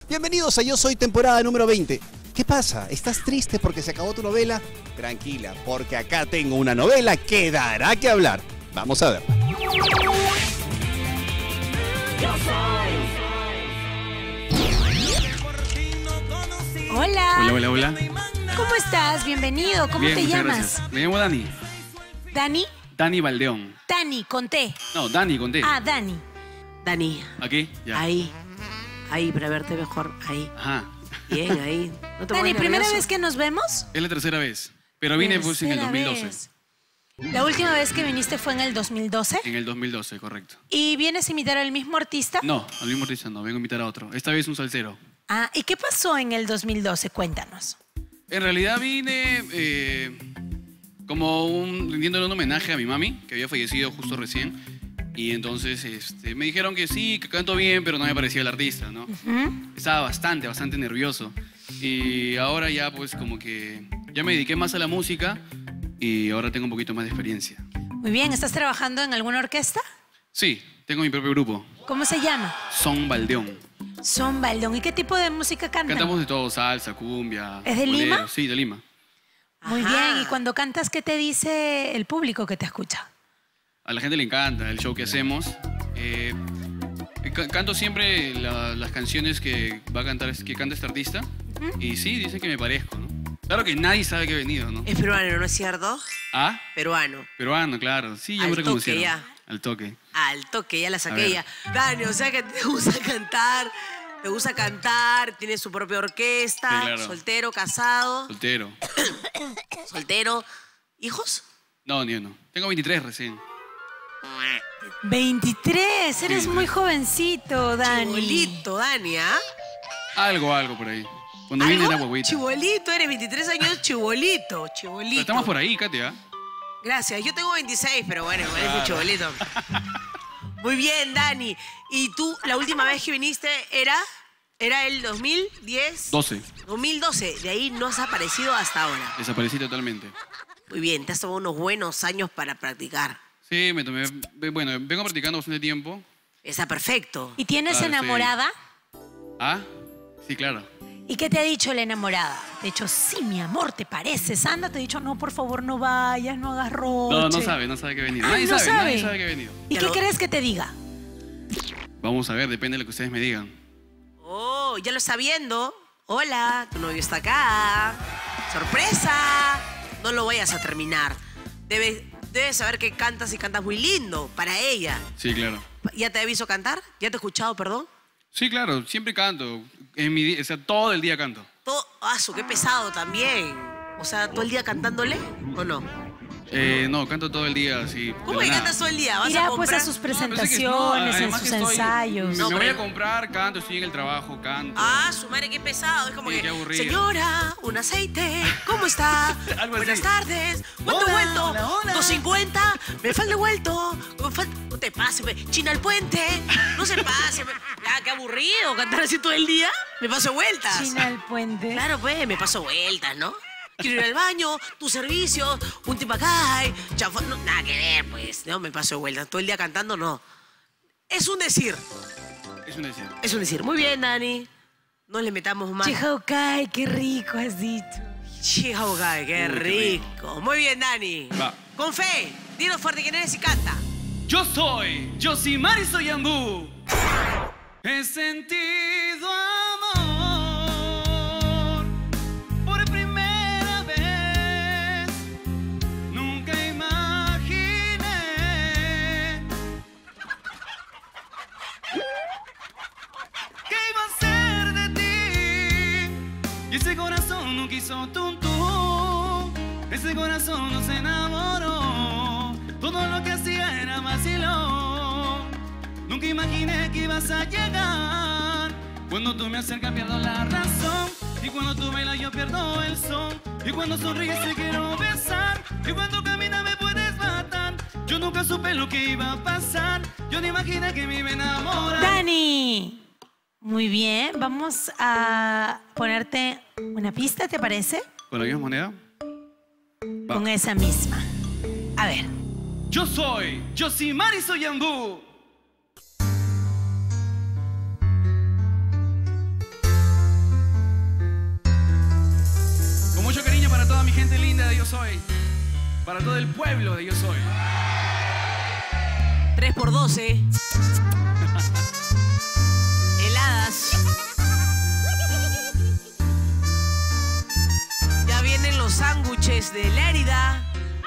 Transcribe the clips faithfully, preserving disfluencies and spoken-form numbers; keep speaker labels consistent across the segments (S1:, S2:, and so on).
S1: Bienvenidos a Yo Soy, temporada número veinte. ¿Qué pasa? ¿Estás triste porque se acabó tu novela? Tranquila, porque acá tengo una novela que dará que hablar. Vamos a ver.
S2: Hola.
S3: Hola, hola, hola.
S2: ¿Cómo estás? Bienvenido. ¿Cómo
S3: Bien,
S2: te
S3: muchas
S2: llamas?
S3: gracias. Me llamo Dani.
S2: ¿Dani?
S3: Dani Valdeón.
S2: Dani, con T.
S3: No, Dani con T.
S2: Ah, Dani.
S4: Dani,
S3: ¿Aquí? Ya.
S4: ahí, ahí, para verte mejor, ahí.
S3: Ajá.
S4: Bien, ahí. ¿No te
S2: Dani,
S4: pones
S2: ¿primera
S4: nervioso?
S2: vez que nos vemos?
S3: Es la tercera vez. Pero vine pues en el
S2: Tercera
S3: dos mil doce.
S2: vez. La última vez que viniste fue en el dos mil doce.
S3: En el dos mil doce, correcto.
S2: ¿Y vienes a imitar al mismo artista?
S3: No, al mismo artista no, vengo a invitar a otro. Esta vez un salsero.
S2: Ah, ¿y qué pasó en el dos mil doce? Cuéntanos.
S3: En realidad vine eh, como un, rindiéndole un homenaje a mi mami, que había fallecido justo recién. Y entonces este, me dijeron que sí, que canto bien, pero no me parecía el artista, ¿no?
S2: ¿Mm?
S3: Estaba bastante, bastante nervioso. Y ahora ya pues como que ya me dediqué más a la música y ahora tengo un poquito más de experiencia.
S2: Muy bien, ¿estás trabajando en alguna orquesta?
S3: Sí, tengo mi propio grupo,
S2: ¿Cómo se llama?
S3: Son Valdeón.
S2: Son Baldón. ¿Y qué tipo de música cantan?
S3: Cantamos de todo, salsa, cumbia.
S2: ¿Es de
S3: bolero.
S2: Lima?
S3: Sí, de Lima.
S2: Muy
S4: Ajá.
S2: bien. ¿Y cuando cantas, qué te dice el público que te escucha?
S3: A la gente le encanta el show que hacemos. Eh, ca- canto siempre la- las canciones que va a cantar, que canta este artista. Y sí, dicen que me parezco, ¿no? Claro que nadie sabe que he venido, ¿no?
S4: Es peruano, ¿no es cierto?
S3: Ah,
S4: Peruano.
S3: peruano, claro. Sí, ya
S4: Al
S3: me
S4: toque,
S3: reconocieron.
S4: ya.
S3: Al toque.
S4: Al toque, ya la
S3: A
S4: saqué
S3: ver.
S4: ya. Dani, o sea que te gusta cantar, te gusta cantar, tienes su propia orquesta,
S3: Sí, claro.
S4: soltero, casado,
S3: Soltero.
S4: soltero. ¿Hijos?
S3: No, ni uno. Tengo veintitrés recién.
S2: veintitrés. Eres
S3: Sí,
S2: muy
S3: sí.
S2: jovencito, Dani.
S4: Chibolito, Dani, ¿ah?
S3: Algo, algo por ahí. Cuando vine
S4: ¿Algo?
S3: era huevita.
S4: Chibolito, eres veintitrés años, chibolito,
S3: Pero
S4: chibolito.
S3: estamos por ahí, Katia.
S4: Gracias, yo tengo veintiséis, pero bueno, igual es
S3: Claro.
S4: muy chibolito. Muy bien, Dani. ¿Y tú, la última vez que viniste era? ¿Era el dos mil diez?
S3: doce.
S4: dos mil doce. De ahí no has aparecido hasta ahora.
S3: Desaparecí totalmente.
S4: Muy bien, te has tomado unos buenos años para practicar.
S3: Sí, me tomé. Bueno, vengo practicando bastante tiempo.
S4: Está perfecto.
S2: ¿Y tienes
S3: Claro, sí.
S2: enamorada?
S3: Ah, sí, claro.
S2: ¿Y qué te ha dicho la enamorada? Te ha dicho, sí, mi amor, ¿te pareces? Anda, te ha dicho, no, por favor, no vayas, no hagas roche.
S3: No, no sabe, no sabe que he venido.
S2: Ah,
S3: Nadie
S2: no
S3: sabe,
S2: sabe.
S3: nadie sabe que he venido.
S2: ¿Y
S4: Ya
S2: qué
S4: lo-
S2: crees que te diga?
S3: Vamos a ver, depende de lo que ustedes me digan.
S4: Oh, ya lo está viendo. Hola, tu novio está acá. ¡Sorpresa! No lo vayas a terminar. Debes, debes saber que cantas y cantas muy lindo para ella.
S3: Sí, claro.
S4: ¿Ya te aviso cantar? ¿Ya te he escuchado, perdón?
S3: Sí, claro, siempre canto. En mi, di- o sea, todo el día canto.
S4: Todo, ah, su, qué pesado también. O sea, ¿todo el día cantándole o no?
S3: Eh, no, canto todo el día, así. de
S4: ¿Cómo
S3: la
S4: que
S3: nada.
S4: cantas todo el día? ¿Vas
S2: Irá
S4: a
S2: pues
S4: comprar?
S2: a sus
S3: No, pero sí que- no,
S2: presentaciones, en
S3: además
S2: sus
S3: que estoy-
S2: ensayos.
S3: Me,
S4: No,
S3: me voy
S4: pero-
S3: a comprar, canto, estoy en el trabajo, canto.
S4: Ah, su madre, qué pesado. Es como
S3: Sí,
S4: que,
S3: qué aburrido.
S4: señora, un aceite, ¿cómo está?
S3: Algo así.
S4: Buenas tardes. ¿Cuánto
S3: Hola,
S4: vuelto?
S3: hola, hola.
S4: dos cincuenta. Me falta vuelto. Me falta- No te pases, pe. China al puente. No se pase. pe. Ya, qué aburrido cantar así todo el día. Me paso vueltas.
S2: China al puente.
S4: Claro, pues, me paso vueltas, ¿no? Quiero ir al baño, tus servicios, un tipacay, chafón. No, nada que ver, pues. No, me paso vueltas. Todo el día cantando, no. Es un decir.
S3: Es un decir.
S4: Es un decir. Muy bien, Dani. No le metamos más.
S2: Chihaukai, qué rico has dicho.
S4: Chihuahua, qué
S3: Uy, qué
S4: rico. Muy bien, Dani.
S3: Va.
S4: Con fe, dinos fuerte quién eres y canta.
S3: Yo soy Yosimari Soyambú. He sentido amor por primera vez. Nunca imaginé que iba a ser de ti. Y ese corazón no quiso tum tum. Ese corazón no se enamoró. Todo lo que hacía era vacilón. Nunca imaginé que ibas a llegar. Cuando tú me acercas pierdo la razón. Y cuando tú bailas yo pierdo el son. Y cuando sonríes te quiero besar. Y cuando caminas me puedes matar. Yo nunca supe lo que iba a pasar. Yo no imaginé que me iba a enamorar.
S2: Dani. Muy bien, vamos a ponerte una pista, ¿te parece?
S3: ¿Con la misma moneda? Va.
S2: Con esa misma. A ver.
S3: Yo soy Yosimari Soyambú. gente linda de Yo Soy. Para todo el pueblo de Yo Soy.
S4: tres por doce. Heladas. Ya vienen los sándwiches de Lérida.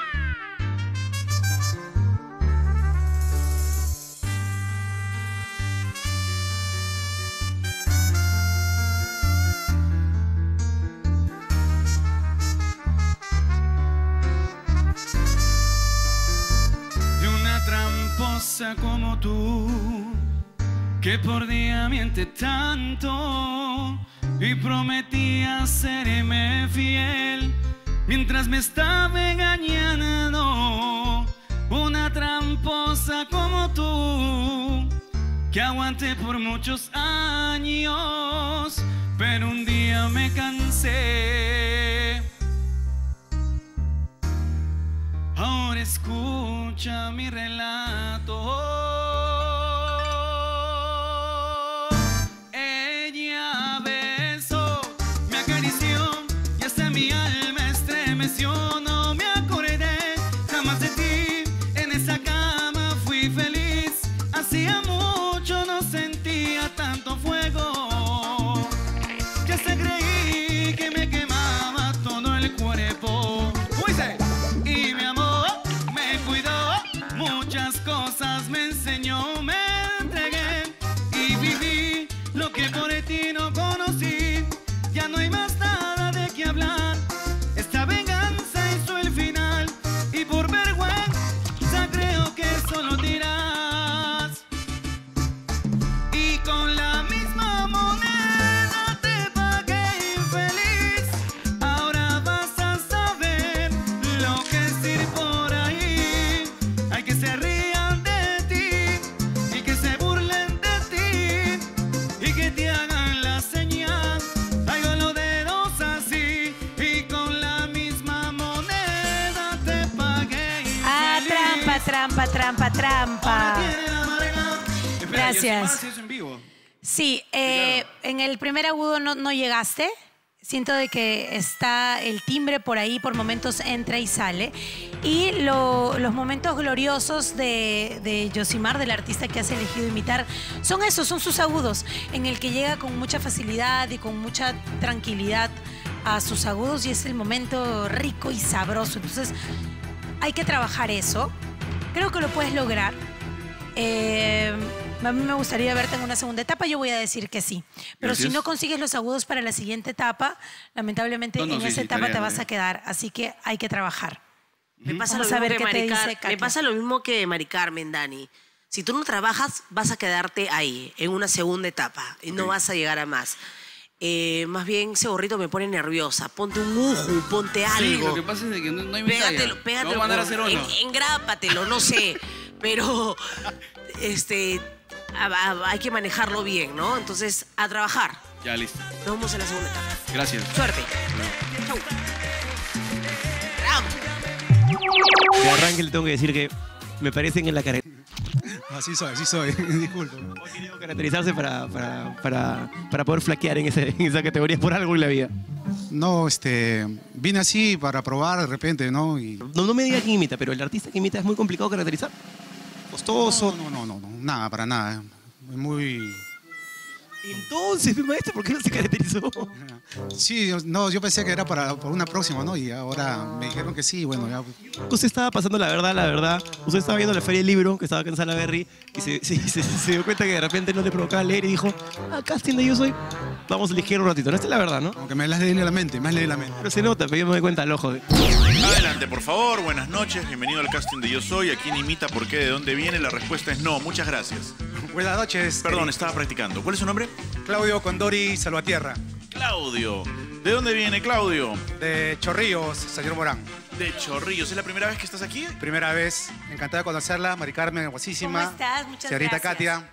S3: Como tú, que por día miente tanto y prometía serme fiel mientras me estaba engañando. Una tramposa como tú, que aguanté por muchos años, pero un día me cansé. Ahora escucha mi relato. Ella besó, me acarició y hasta mi alma estremeció. No me acordé jamás de ti, en esa cama fui feliz. Hacía mucho no sentía tanto fuego, que hasta creí que me quemaba todo el cuerpo. Y mi amor me cuidó, muchas cosas me enseñó, me entregué y viví lo que por ti no conocí. Ya no hay más nada de qué hablar, esta venganza hizo el final y por vergüenza creo que solo dirás. Y con la misma moneda te pagué infeliz. Ahora vas a saber lo que es ir por ahí. Hay que se rían de ti y que se burlen de ti y que te hagan la señal. Traigo los dedos así y con la misma moneda te pagué infeliz.
S2: Ah, trampa, trampa, trampa, trampa. Gracias. Sí, eh, en el primer agudo no, no llegaste. Siento de que está el timbre por ahí, por momentos entra y sale. Y lo- los momentos gloriosos de, de Yosimar, del artista que has elegido imitar, son esos, son sus agudos, en el que llega con mucha facilidad y con mucha tranquilidad a sus agudos y es el momento rico y sabroso. Entonces, hay que trabajar eso. Creo que lo puedes lograr. Eh, a mí me gustaría verte en una segunda etapa, yo voy a decir que sí. Pero
S1: Gracias.
S2: si no consigues los agudos para la siguiente etapa, lamentablemente
S1: No, no,
S2: en
S1: sí,
S2: esa
S1: sí,
S2: etapa
S1: estaría
S2: te vas
S1: bien.
S2: a quedar. Así que hay que trabajar.
S4: Me pasa,
S2: Vamos
S4: lo
S2: a
S4: mismo
S2: ver
S4: que
S2: qué te
S4: Mari Car-
S2: dice Katia.
S4: me pasa lo mismo que Mari Carmen, Dani. Si tú no trabajas, vas a quedarte ahí, en una segunda etapa, y no
S1: Ok.
S4: vas a llegar a más. Eh, más bien, ese gorrito me pone nerviosa. Ponte un uju, ponte algo.
S3: Sí, lo que pasa es de que no, no hay mitad.
S4: Pégatelo, pégatelo.
S3: No van a
S4: con-
S3: hacer uno.
S4: en- engrápatelo, no sé. Pero, este, a- a- hay que manejarlo bien, ¿no? Entonces, a trabajar.
S3: Ya, listo.
S4: Nos vemos en la segunda etapa.
S3: Gracias.
S4: Suerte. Chau. Ram.
S5: De arranque le tengo que decir que me parecen en la cara.
S6: Así soy, así soy. Disculpe.
S5: Ha querido caracterizarse para, para, para, para poder flaquear en, ese, en esa categoría por algo en la vida.
S6: No, este, vine así para probar de repente, ¿no? Y
S5: No, no me diga quién imita, pero el artista que imita es muy complicado caracterizar. Costoso.
S6: no, no, no, no, nada, para nada. Es muy.
S5: Entonces, mi maestro, ¿por qué no se caracterizó?
S6: Sí, no, yo pensé que era para, para una próxima, ¿no? Y ahora me dijeron que sí, bueno, ya.
S5: Usted estaba pasando la verdad, la verdad. Usted estaba viendo la Feria del Libro, que estaba acá en Salaberry, y se, se, se- se dio cuenta que de repente no le provocaba leer y dijo, ah, casting de Yo Soy, vamos a elegir un ratito. No, esta es la verdad, ¿no?
S6: Como que me las leí en la mente, me has leído la mente.
S5: Pero se nota, pero yo me doy cuenta al ojo. de-
S7: Adelante, por favor. Buenas noches. Bienvenido al casting de Yo Soy. ¿A quién imita? ¿Por qué? ¿De dónde viene? La respuesta es no. Muchas gracias.
S8: Buenas noches.
S7: Perdón, estaba practicando. ¿Cuál es su nombre?
S8: Claudio Condori Salvatierra,
S7: Claudio. ¿De dónde viene Claudio?
S8: de Chorrillos, señor Morán.
S7: De Chorrillos. ¿Es la primera vez que estás aquí?
S8: Primera vez, encantada de conocerla, Mari Carmen,
S2: ¿Cómo
S8: guapísima.
S2: estás? Muchas
S8: Señorita
S2: gracias.
S8: Katia,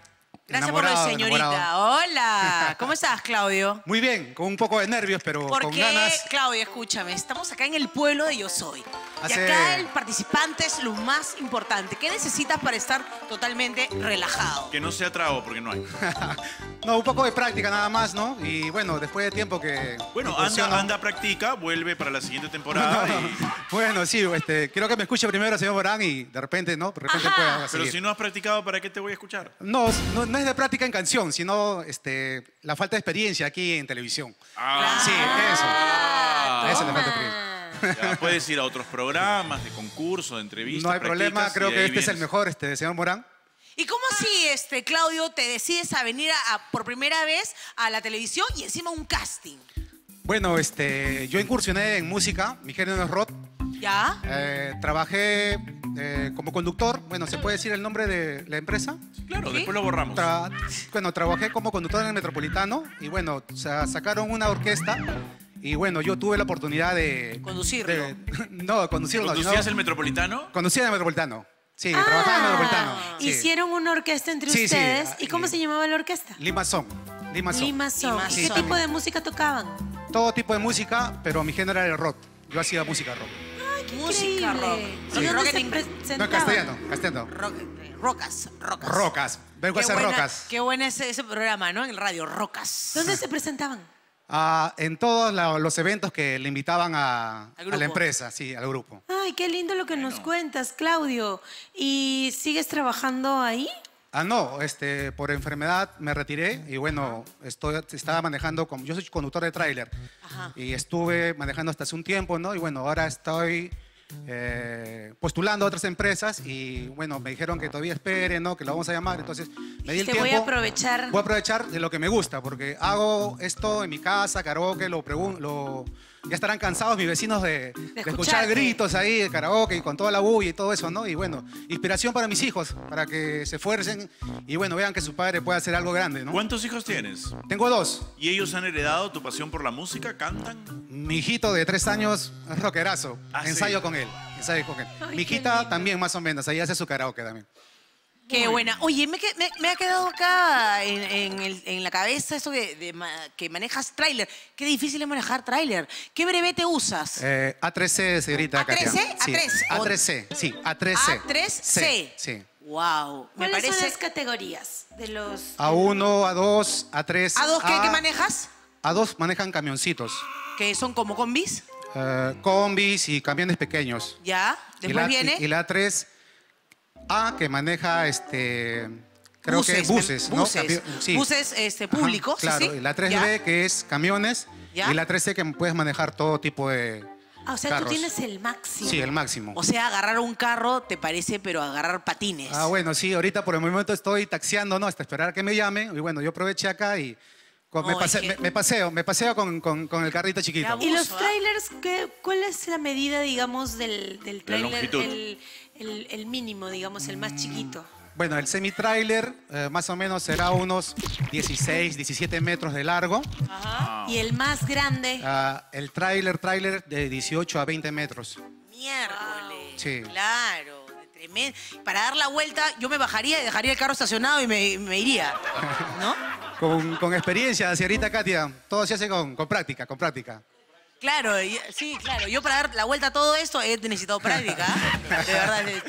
S4: Gracias
S6: Enamorado,
S4: por lo de señorita.
S6: enamorado.
S4: Hola. ¿Cómo estás, Claudio?
S6: Muy bien, con un poco de nervios, pero con
S4: Porque,
S6: ganas.
S4: Claudio, escúchame, estamos acá en el pueblo de Yo Soy. Y
S6: Hace-
S4: acá el participante es lo más importante. ¿Qué necesitas para estar totalmente relajado?
S7: Que no sea trago, porque no hay.
S6: No, un poco de práctica nada más, ¿no? Y bueno, después de tiempo que...
S7: Bueno,
S6: incursiono-
S7: anda, anda, practica, vuelve para la siguiente temporada. y-
S6: Bueno, sí, este, quiero que me escuche primero, señor Morán, y de repente, ¿no? De repente
S4: Ajá.
S6: pueda
S7: Pero
S6: seguir.
S7: si no has practicado, ¿para qué te voy a escuchar?
S6: No, no, no es de práctica en canción, sino este, la falta de experiencia aquí en televisión.
S7: Ah,
S6: Sí, eso.
S7: Ah.
S6: Esa es la falta de experiencia.
S7: Ya, puedes ir a otros programas de concurso, de entrevistas.
S6: No hay problema,
S7: practicas y
S6: creo
S7: de
S6: que
S7: ahí
S6: este es el
S7: vienes.
S6: mejor, este, señor Morán.
S4: ¿Y cómo así, este, Claudio, te decides a venir a- a- por primera vez a la televisión y encima un casting?
S6: Bueno, este, yo incursioné en música, mi género es rock.
S4: ¿Ya?
S6: Eh, trabajé eh, como conductor, bueno, ¿se puede decir el nombre de la empresa?
S7: Claro,
S4: ¿Sí?
S7: después lo borramos.
S6: Tra- bueno, trabajé como conductor en el Metropolitano y bueno, sa- sacaron una orquesta y bueno, yo tuve la oportunidad de...
S4: Conducirlo.
S6: de- no, conducirlo, no,
S7: ¿Conducías
S6: sino-
S7: el Metropolitano?
S6: conducía en el Metropolitano. Sí, trabajaba en el Metropolitano. sí.
S2: Hicieron una orquesta entre
S6: Sí, sí,
S2: ustedes.
S6: ah,
S2: ¿Y cómo
S6: y-
S2: se llamaba la orquesta?
S6: Lima Son. Lima Son.
S2: Lima Son.
S4: Lima
S2: ¿Y qué
S4: Son.
S2: tipo de música tocaban?
S6: Todo tipo de música, pero mi género era el rock. Yo hacía música rock.
S4: Música rock.
S2: Increíble.
S4: Sí.
S2: ¿Y
S4: Rock
S2: dónde
S4: en
S2: se
S4: inglés.
S6: No,
S2: presentaban?
S6: castellano, castellano.
S4: Rock- eh, rocas, rocas.
S6: Rocas. Vengo a
S4: Qué
S6: hacer
S4: buena-
S6: rocas.
S4: Qué bueno ese, ese programa, ¿no? En el radio, Rocas.
S2: ¿Dónde se presentaban?
S6: Ah, en todos la- los eventos que le invitaban a,
S4: Al
S6: a
S4: grupo.
S6: la empresa, sí, al grupo.
S2: Ay, qué lindo lo que nos cuentas, Claudio. ¿Y sigues trabajando ahí?
S6: Ah, no, este, por enfermedad me retiré y bueno, estoy, estaba manejando, como, yo soy conductor de tráiler
S4: Ajá.
S6: y estuve manejando hasta hace un tiempo, ¿no? Y bueno, ahora estoy eh, postulando a otras empresas y bueno, me dijeron que todavía espere, ¿no? Que lo vamos a llamar, entonces me di el
S2: Te
S6: tiempo.
S2: voy a aprovechar.
S6: Voy a aprovechar de lo que me gusta, porque hago esto en mi casa, karaoke, lo pregun- lo ya estarán cansados mis vecinos de, de escuchar
S2: escucharte.
S6: gritos ahí de karaoke y con toda la bulla y todo eso, ¿no? Y bueno, inspiración para mis hijos, para que se esfuercen y bueno, vean que su padre puede hacer algo grande, ¿no?
S7: ¿Cuántos hijos tienes?
S6: Tengo dos.
S7: ¿Y ellos han heredado tu pasión por la música? ¿Cantan?
S6: Mi hijito de tres años es rockerazo.
S7: Ah,
S6: ensayo
S7: sí.
S6: con él. Ensayo con él.
S2: Ay,
S6: Mi
S2: qué
S6: hijita
S2: lindo.
S6: también más o menos, ahí hace su karaoke también.
S4: Qué buena. Oye, me, que- me- me ha quedado acá en, en el- en la cabeza eso de, de ma- que manejas tráiler. Qué difícil es manejar tráiler. ¿Qué brevete usas?
S6: Eh, A tres C, señorita
S4: ¿A tres C?
S6: Katia.
S4: ¿A
S6: Sí,
S4: tres?
S6: A tres C, sí, A tres C.
S4: A tres C.
S6: Sí.
S4: Wow. Me
S2: ¿Cuáles son
S4: parece.
S2: las categorías de los...
S6: A uno, A dos, A tres.
S4: ¿A dos qué,
S6: A-
S4: qué manejas?
S6: A dos manejan camioncitos.
S4: Que son como combis.
S6: eh, combis y camiones pequeños.
S4: Ya.
S6: Y
S4: Después
S6: la,
S4: viene.
S6: Y, y la A tres A que maneja este. Creo
S4: buses,
S6: que buses, ¿no?
S4: buses,
S6: Campi- sí.
S4: buses este,
S6: Ajá,
S4: públicos. sí,
S6: claro,
S4: sí.
S6: y la tres
S4: Ya.
S6: B que es camiones.
S4: Ya.
S6: Y la tres C que puedes manejar todo tipo de.
S2: Ah, o sea,
S6: carros.
S2: tú tienes el máximo.
S6: Sí, el máximo.
S4: O sea, agarrar un carro te parece, pero agarrar patines.
S6: Ah, bueno, sí, ahorita por el momento estoy taxiando, ¿no? Hasta esperar que me llamen. Y bueno, yo aproveché acá y con- me,
S4: No,
S6: pase-
S4: es que-
S6: me- me paseo, me paseo con, con- con el carrito chiquito.
S4: Ya,
S2: ¿Y los
S4: Abuso, ¿ah?
S2: trailers, qué, cuál es la medida, digamos, del, del
S7: La
S2: trailer?
S7: longitud.
S2: El, el- el mínimo, digamos, el más chiquito.
S6: Bueno, el semi-trailer eh, más o menos será unos dieciséis, diecisiete metros de largo.
S4: Ajá.
S2: Y el más grande,
S6: Ah, el trailer, trailer de dieciocho a veinte metros.
S4: Miércoles.
S6: Sí.
S4: Claro. Tremendo. Para dar la vuelta, yo me bajaría y dejaría el carro estacionado y me, me iría. ¿No?
S6: Con, con experiencia, señorita Katia, todo se hace con, con práctica, con práctica.
S4: Claro, y- sí, claro. Yo para dar la vuelta a todo esto he necesitado práctica. ¿eh? De verdad. de-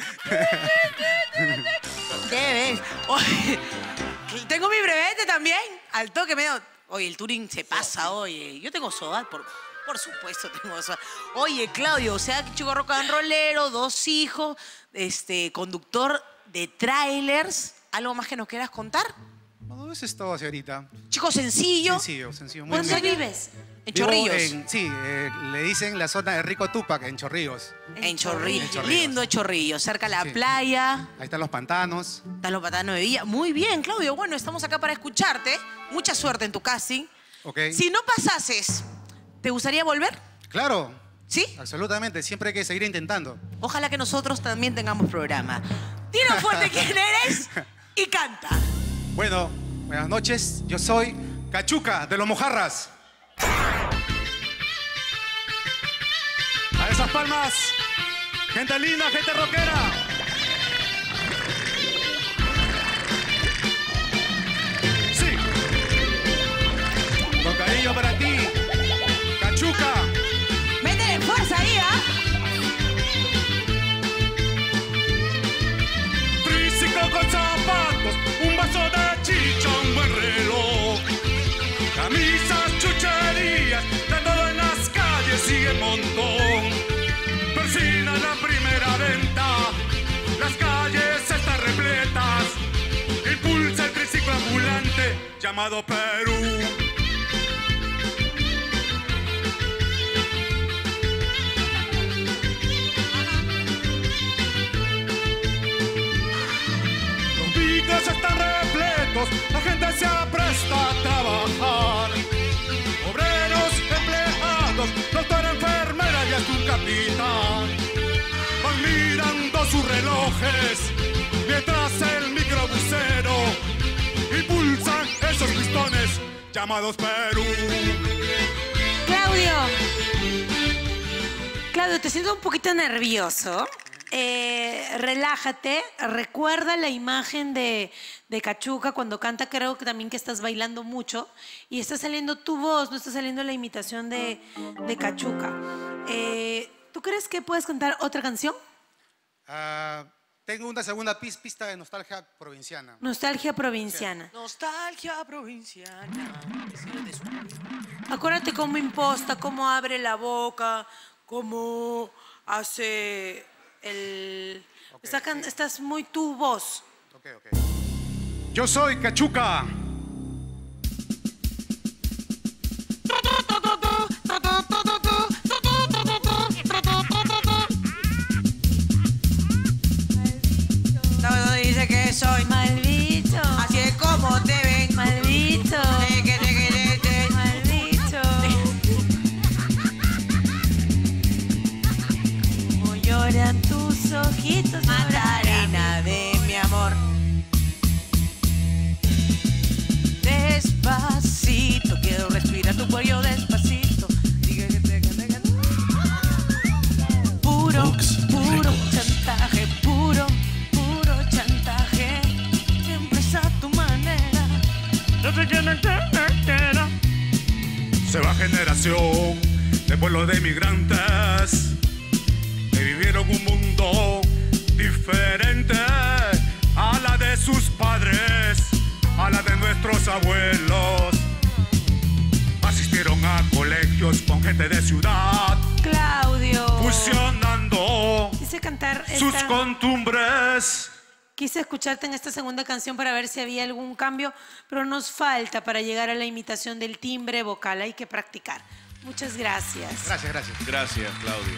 S4: ¿Qué ves? Oye, tengo mi brevete también. Al toque medio. Oye, el Turing se pasa, oye. Yo tengo SOAT, por, por supuesto tengo SOAT. Oye, Claudio, o sea, chico rock and rollero, dos hijos, este, conductor de trailers. ¿Algo más que nos quieras contar?
S6: No, eso es todo, señorita.
S4: Chico sencillo.
S6: Sencillo, sencillo. Muy
S2: ¿dónde
S6: muy-
S2: vives?
S4: En
S6: Vivo
S4: Chorrillos.
S6: en- sí, eh, le dicen la zona de Rico Tupac, en Chorrillos.
S4: En Chorrillos.
S6: En Chorrillos.
S4: Lindo Chorrillos, cerca de la
S6: Sí.
S4: playa.
S6: Ahí están los pantanos.
S4: Están los patanos de Villa. Muy bien, Claudio. Bueno, estamos acá para escucharte. Mucha suerte en tu casting.
S6: ¿Ok?
S4: Si no pasases, ¿te gustaría volver?
S6: Claro,
S4: ¿Sí?
S6: absolutamente. Siempre hay que seguir intentando.
S4: Ojalá que nosotros también tengamos programa. Dinos fuerte quién eres y canta.
S6: Bueno, buenas noches. Yo soy Cachuca de los Mojarras. A esas palmas. Gente linda, gente rockera.
S8: Cariño para ti, Cachuca.
S4: Métele fuerza ahí, ¿ah?
S3: Físico con zapatos, un vaso de chicha, un buen reloj. Camisas, chucherías, de todo en las calles y en montón. Persina la primera venta, las calles están repletas. Impulsa el triciclo ambulante llamado Perú. Los bicos están repletos, la gente se apresta a trabajar. Obreros, empleados, doctor, enfermera y hasta un capitán van mirando sus relojes mientras el microbusero impulsa esos pistones llamados Perú.
S2: Claudio. Claudio, te siento un poquito nervioso. Eh, relájate, recuerda la imagen de, de Cachuca cuando canta, creo que también que estás bailando mucho y está saliendo tu voz, no está saliendo la imitación de, de Cachuca. Eh, ¿Tú crees que puedes cantar otra canción?
S6: Ah, tengo una segunda pis- pista de nostalgia provinciana.
S2: Nostalgia provinciana.
S4: Nostalgia provinciana.
S2: Acuérdate cómo imposta, cómo abre la boca, cómo hace el...
S6: Ok,
S2: Está can-
S6: sí.
S2: Estás muy tu voz.
S6: Ok, ok. Yo soy Cachuca.
S4: Todo dice que soy
S2: Mal bicho.
S4: así es como te ven.
S2: Mal bicho.
S4: Teque, teque, teque, teque.
S2: Mal bicho. Como lloran tus ojitos.
S4: Macarena de mi amor. Despacito, quiero respirar tu cuello despacito. Diga que te- que te- que te- Puro, puro chantaje, puro, puro chantaje. Siempre es a tu manera.
S3: No sé quién es que era. Se va generación de pueblos de migrantes que vivieron un mundo diferente a la de sus padres, a la de nuestros abuelos. Asistieron a colegios con gente de ciudad,
S2: Claudio.
S3: fusionando
S2: Quise cantar
S3: sus
S2: esta...
S3: costumbres.
S2: Quise escucharte en esta segunda canción para ver si había algún cambio, pero nos falta para llegar a la imitación del timbre vocal. Hay que practicar. Muchas gracias.
S6: Gracias, gracias.
S7: Gracias, Claudio.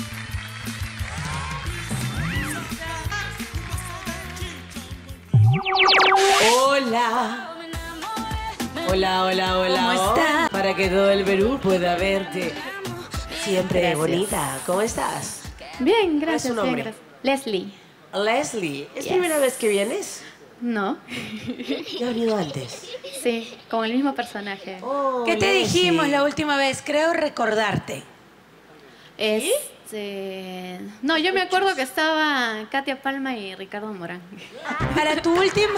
S4: Hola. Hola, hola, hola.
S2: ¿Cómo estás?
S4: Para que todo el Perú pueda verte. Siempre
S9: Gracias.
S4: bonita. ¿Cómo estás?
S9: Bien, gracias.
S4: tu
S9: bien,
S4: nombre?
S9: gracias. Leslie.
S4: Leslie. ¿Es
S9: Yes.
S4: primera vez que vienes?
S9: No.
S4: ¿Ya has venido antes?
S9: Sí, con el mismo personaje.
S4: Oh,
S2: ¿Qué te
S4: Leslie.
S2: dijimos la última vez? Creo recordarte.
S9: Este... No, yo me acuerdo que estaba Katia Palma y Ricardo Morán.
S2: Para tu última...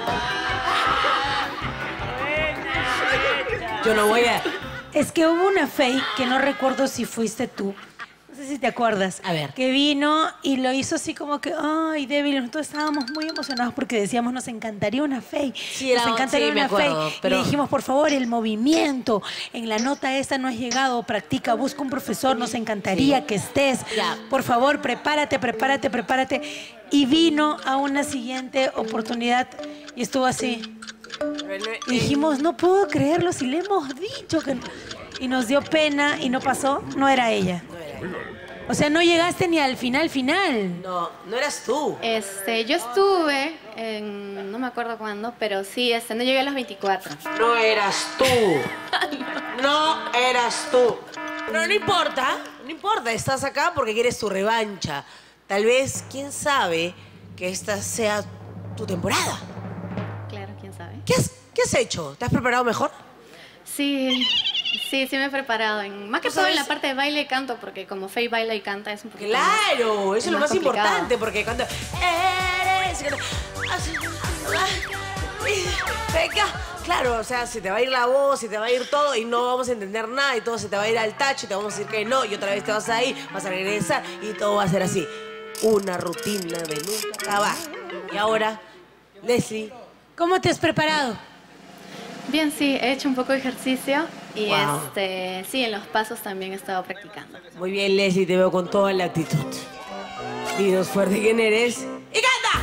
S4: Yo no voy a...
S2: Es que hubo una fake que no recuerdo si fuiste tú. No sé si te acuerdas.
S4: A ver.
S2: Que vino y lo hizo así como que, ay, débil. Nosotros estábamos muy emocionados porque decíamos, nos encantaría una fake.
S4: Sí, era-
S2: nos encantaría
S4: sí, me
S2: una
S4: acuerdo,
S2: fake.
S4: pero-
S2: Le dijimos, por favor, el movimiento. En la nota esta no has llegado. Practica, busca un profesor. Nos encantaría que estés.
S4: Ya.
S2: Por favor, prepárate, prepárate, prepárate. Y vino a una siguiente oportunidad y estuvo así. Y dijimos, no puedo creerlo si le hemos dicho que... Y nos dio pena y no pasó, no era ella. O sea, no llegaste ni al final final.
S4: No, no eras tú.
S9: Este, yo estuve en... No me acuerdo cuándo, pero sí, este, no llegué a los veinticuatro.
S4: No eras tú. No eras tú. Pero no importa, no importa. Estás acá porque quieres tu revancha. Tal vez, quién sabe, que esta sea tu temporada.
S9: Claro, quién sabe.
S4: ¿Qué has, qué has hecho? ¿Te has preparado mejor?
S9: Sí, sí, sí me he preparado. En, más que
S4: ¿Tú
S9: todo en
S4: sabes?
S9: la parte de baile y canto, porque como Faye baila y canta es un poquito
S4: Claro,
S9: más-
S4: eso es lo más
S9: complicado.
S4: importante, porque cuando eres... Venga, Claro, o sea, se te va a ir la voz, se te va a ir todo y no vamos a entender nada y todo se te va a ir al tacho y te vamos a decir que no y otra vez te vas a ir, vas a regresar y todo va a ser así. Una rutina de nunca acabar. Y ahora, Leslie.
S2: ¿Cómo te has preparado?
S9: Bien, sí, he hecho un poco de ejercicio y
S4: Wow.
S9: este, sí, en los pasos también he estado practicando.
S4: Muy bien, Leslie, te veo con toda la actitud. Dinos fuerte quién eres. ¡Y canta!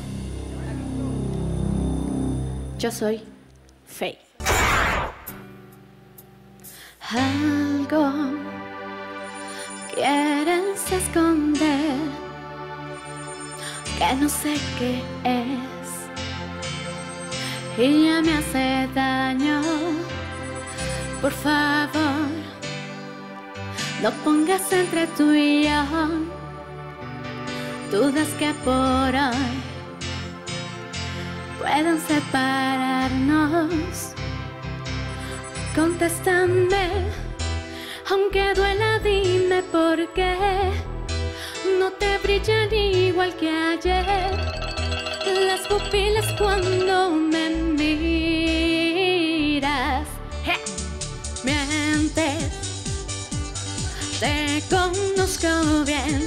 S9: Yo soy Faye. Algo quieres esconder que no sé qué es y ya me hace daño. Por favor, no pongas entre tú y yo dudas que por hoy puedan separarnos. Contéstame, aunque duela, dime por qué no te brillan igual que ayer las pupilas cuando me miras. ¡Je! Mientes, te conozco bien.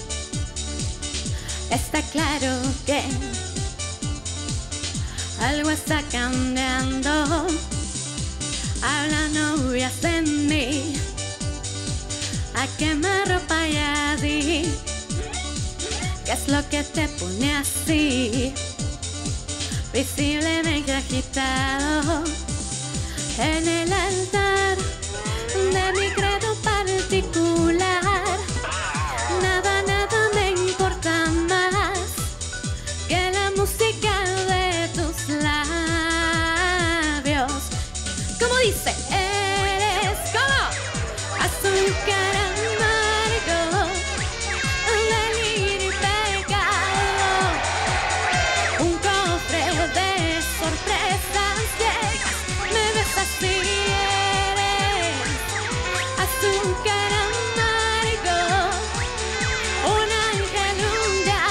S9: Está claro que algo está cambiando. Habla novias de mí, a quemar ropa y así. ¿Qué es lo que te pone así? Visiblemente agitado en el altar de mi credo particular. Nada, nada me importa más que la música de tus labios. ¿Cómo dice? Eres como azúcar amargo, delirio y pecado, un cofre de sorpresas llegas, me besas y eres azúcar amargo, un ángel, un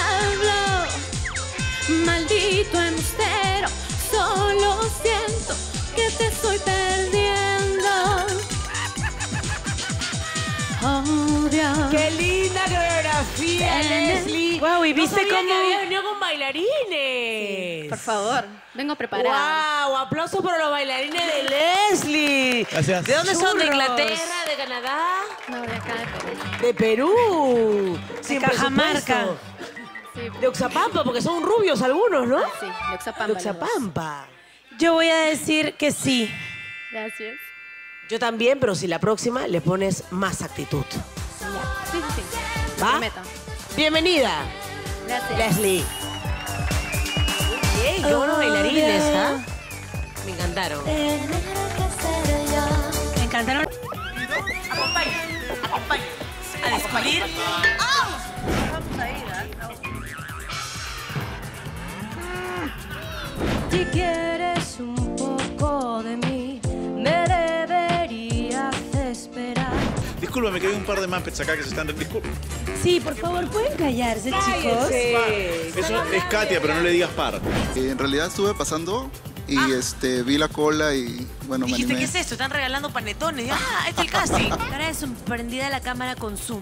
S9: diablo, maldito embustero, solo siento que te estoy perdiendo. Oh, Dios.
S4: ¡Qué linda coreografía, Leslie!
S2: Wow, ¿y
S4: No
S2: viste
S4: sabía
S2: cómo?
S4: que había venido con bailarines?
S9: Por favor, vengo preparada.
S4: ¡Wow! Aplausos para los bailarines de Leslie.
S5: Gracias.
S4: ¿De dónde son? ¿De
S2: Churros.
S4: Inglaterra? ¿De Canadá?
S9: No, de acá de Perú.
S4: De Perú. Sin
S2: Cajamarca.
S4: presupuesto.
S9: Sí,
S4: De Oxapampa, porque son rubios algunos, ¿no?
S9: sí, de Oxapampa.
S4: De
S9: los dos.
S4: Oxapampa.
S2: Yo voy a decir que sí.
S9: Gracias.
S4: Yo también, pero si la próxima le pones más actitud.
S9: Sí, sí, sí. Lo
S4: ¿Va?
S9: prometo.
S4: Bienvenida,
S9: Gracias.
S4: Leslie. Bien, qué buenos
S2: Oh,
S4: bailarines,
S2: yeah.
S4: ¿ah? Me encantaron.
S2: Me encantaron.
S4: Acompaña, acompaña. A descubrir.
S10: Si quieres un poco de mí, me deberías esperar.
S7: Discúlpame que hay un par de Muppets acá que se están... Disculpe.
S2: Sí, por favor, ¿pueden callarse, chicos?
S7: Eso es Katia, pero no le digas par.
S11: Eh, En realidad estuve pasando y este, vi la cola y bueno, me
S4: Dijiste,
S11: animé.
S4: ¿qué es esto? Están regalando panetones. Ah, este es el casting.
S10: Ahora es prendida la cámara con zoom.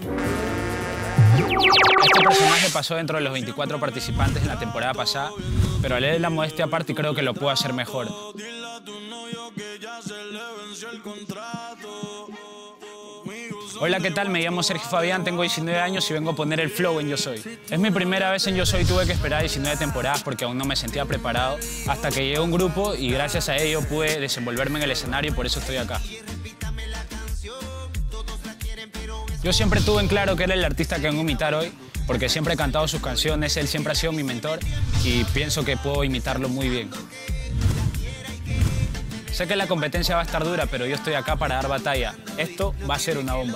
S12: Este personaje pasó dentro de los veinticuatro participantes en la temporada pasada, pero al leer la modestia aparte creo que lo puedo hacer mejor. Hola, ¿qué tal? Me llamo Sergio Fabián, tengo diecinueve años y vengo a poner el flow en Yo Soy. Es mi primera vez en Yo Soy, tuve que esperar diecinueve temporadas porque aún no me sentía preparado, hasta que llegué a un grupo y gracias a ello pude desenvolverme en el escenario y por eso estoy acá. Yo siempre tuve en claro que era el artista que vengo a imitar hoy, porque siempre he cantado sus canciones, él siempre ha sido mi mentor y pienso que puedo imitarlo muy bien. Sé que la competencia va a estar dura, pero yo estoy acá para dar batalla. Esto va a ser una bomba.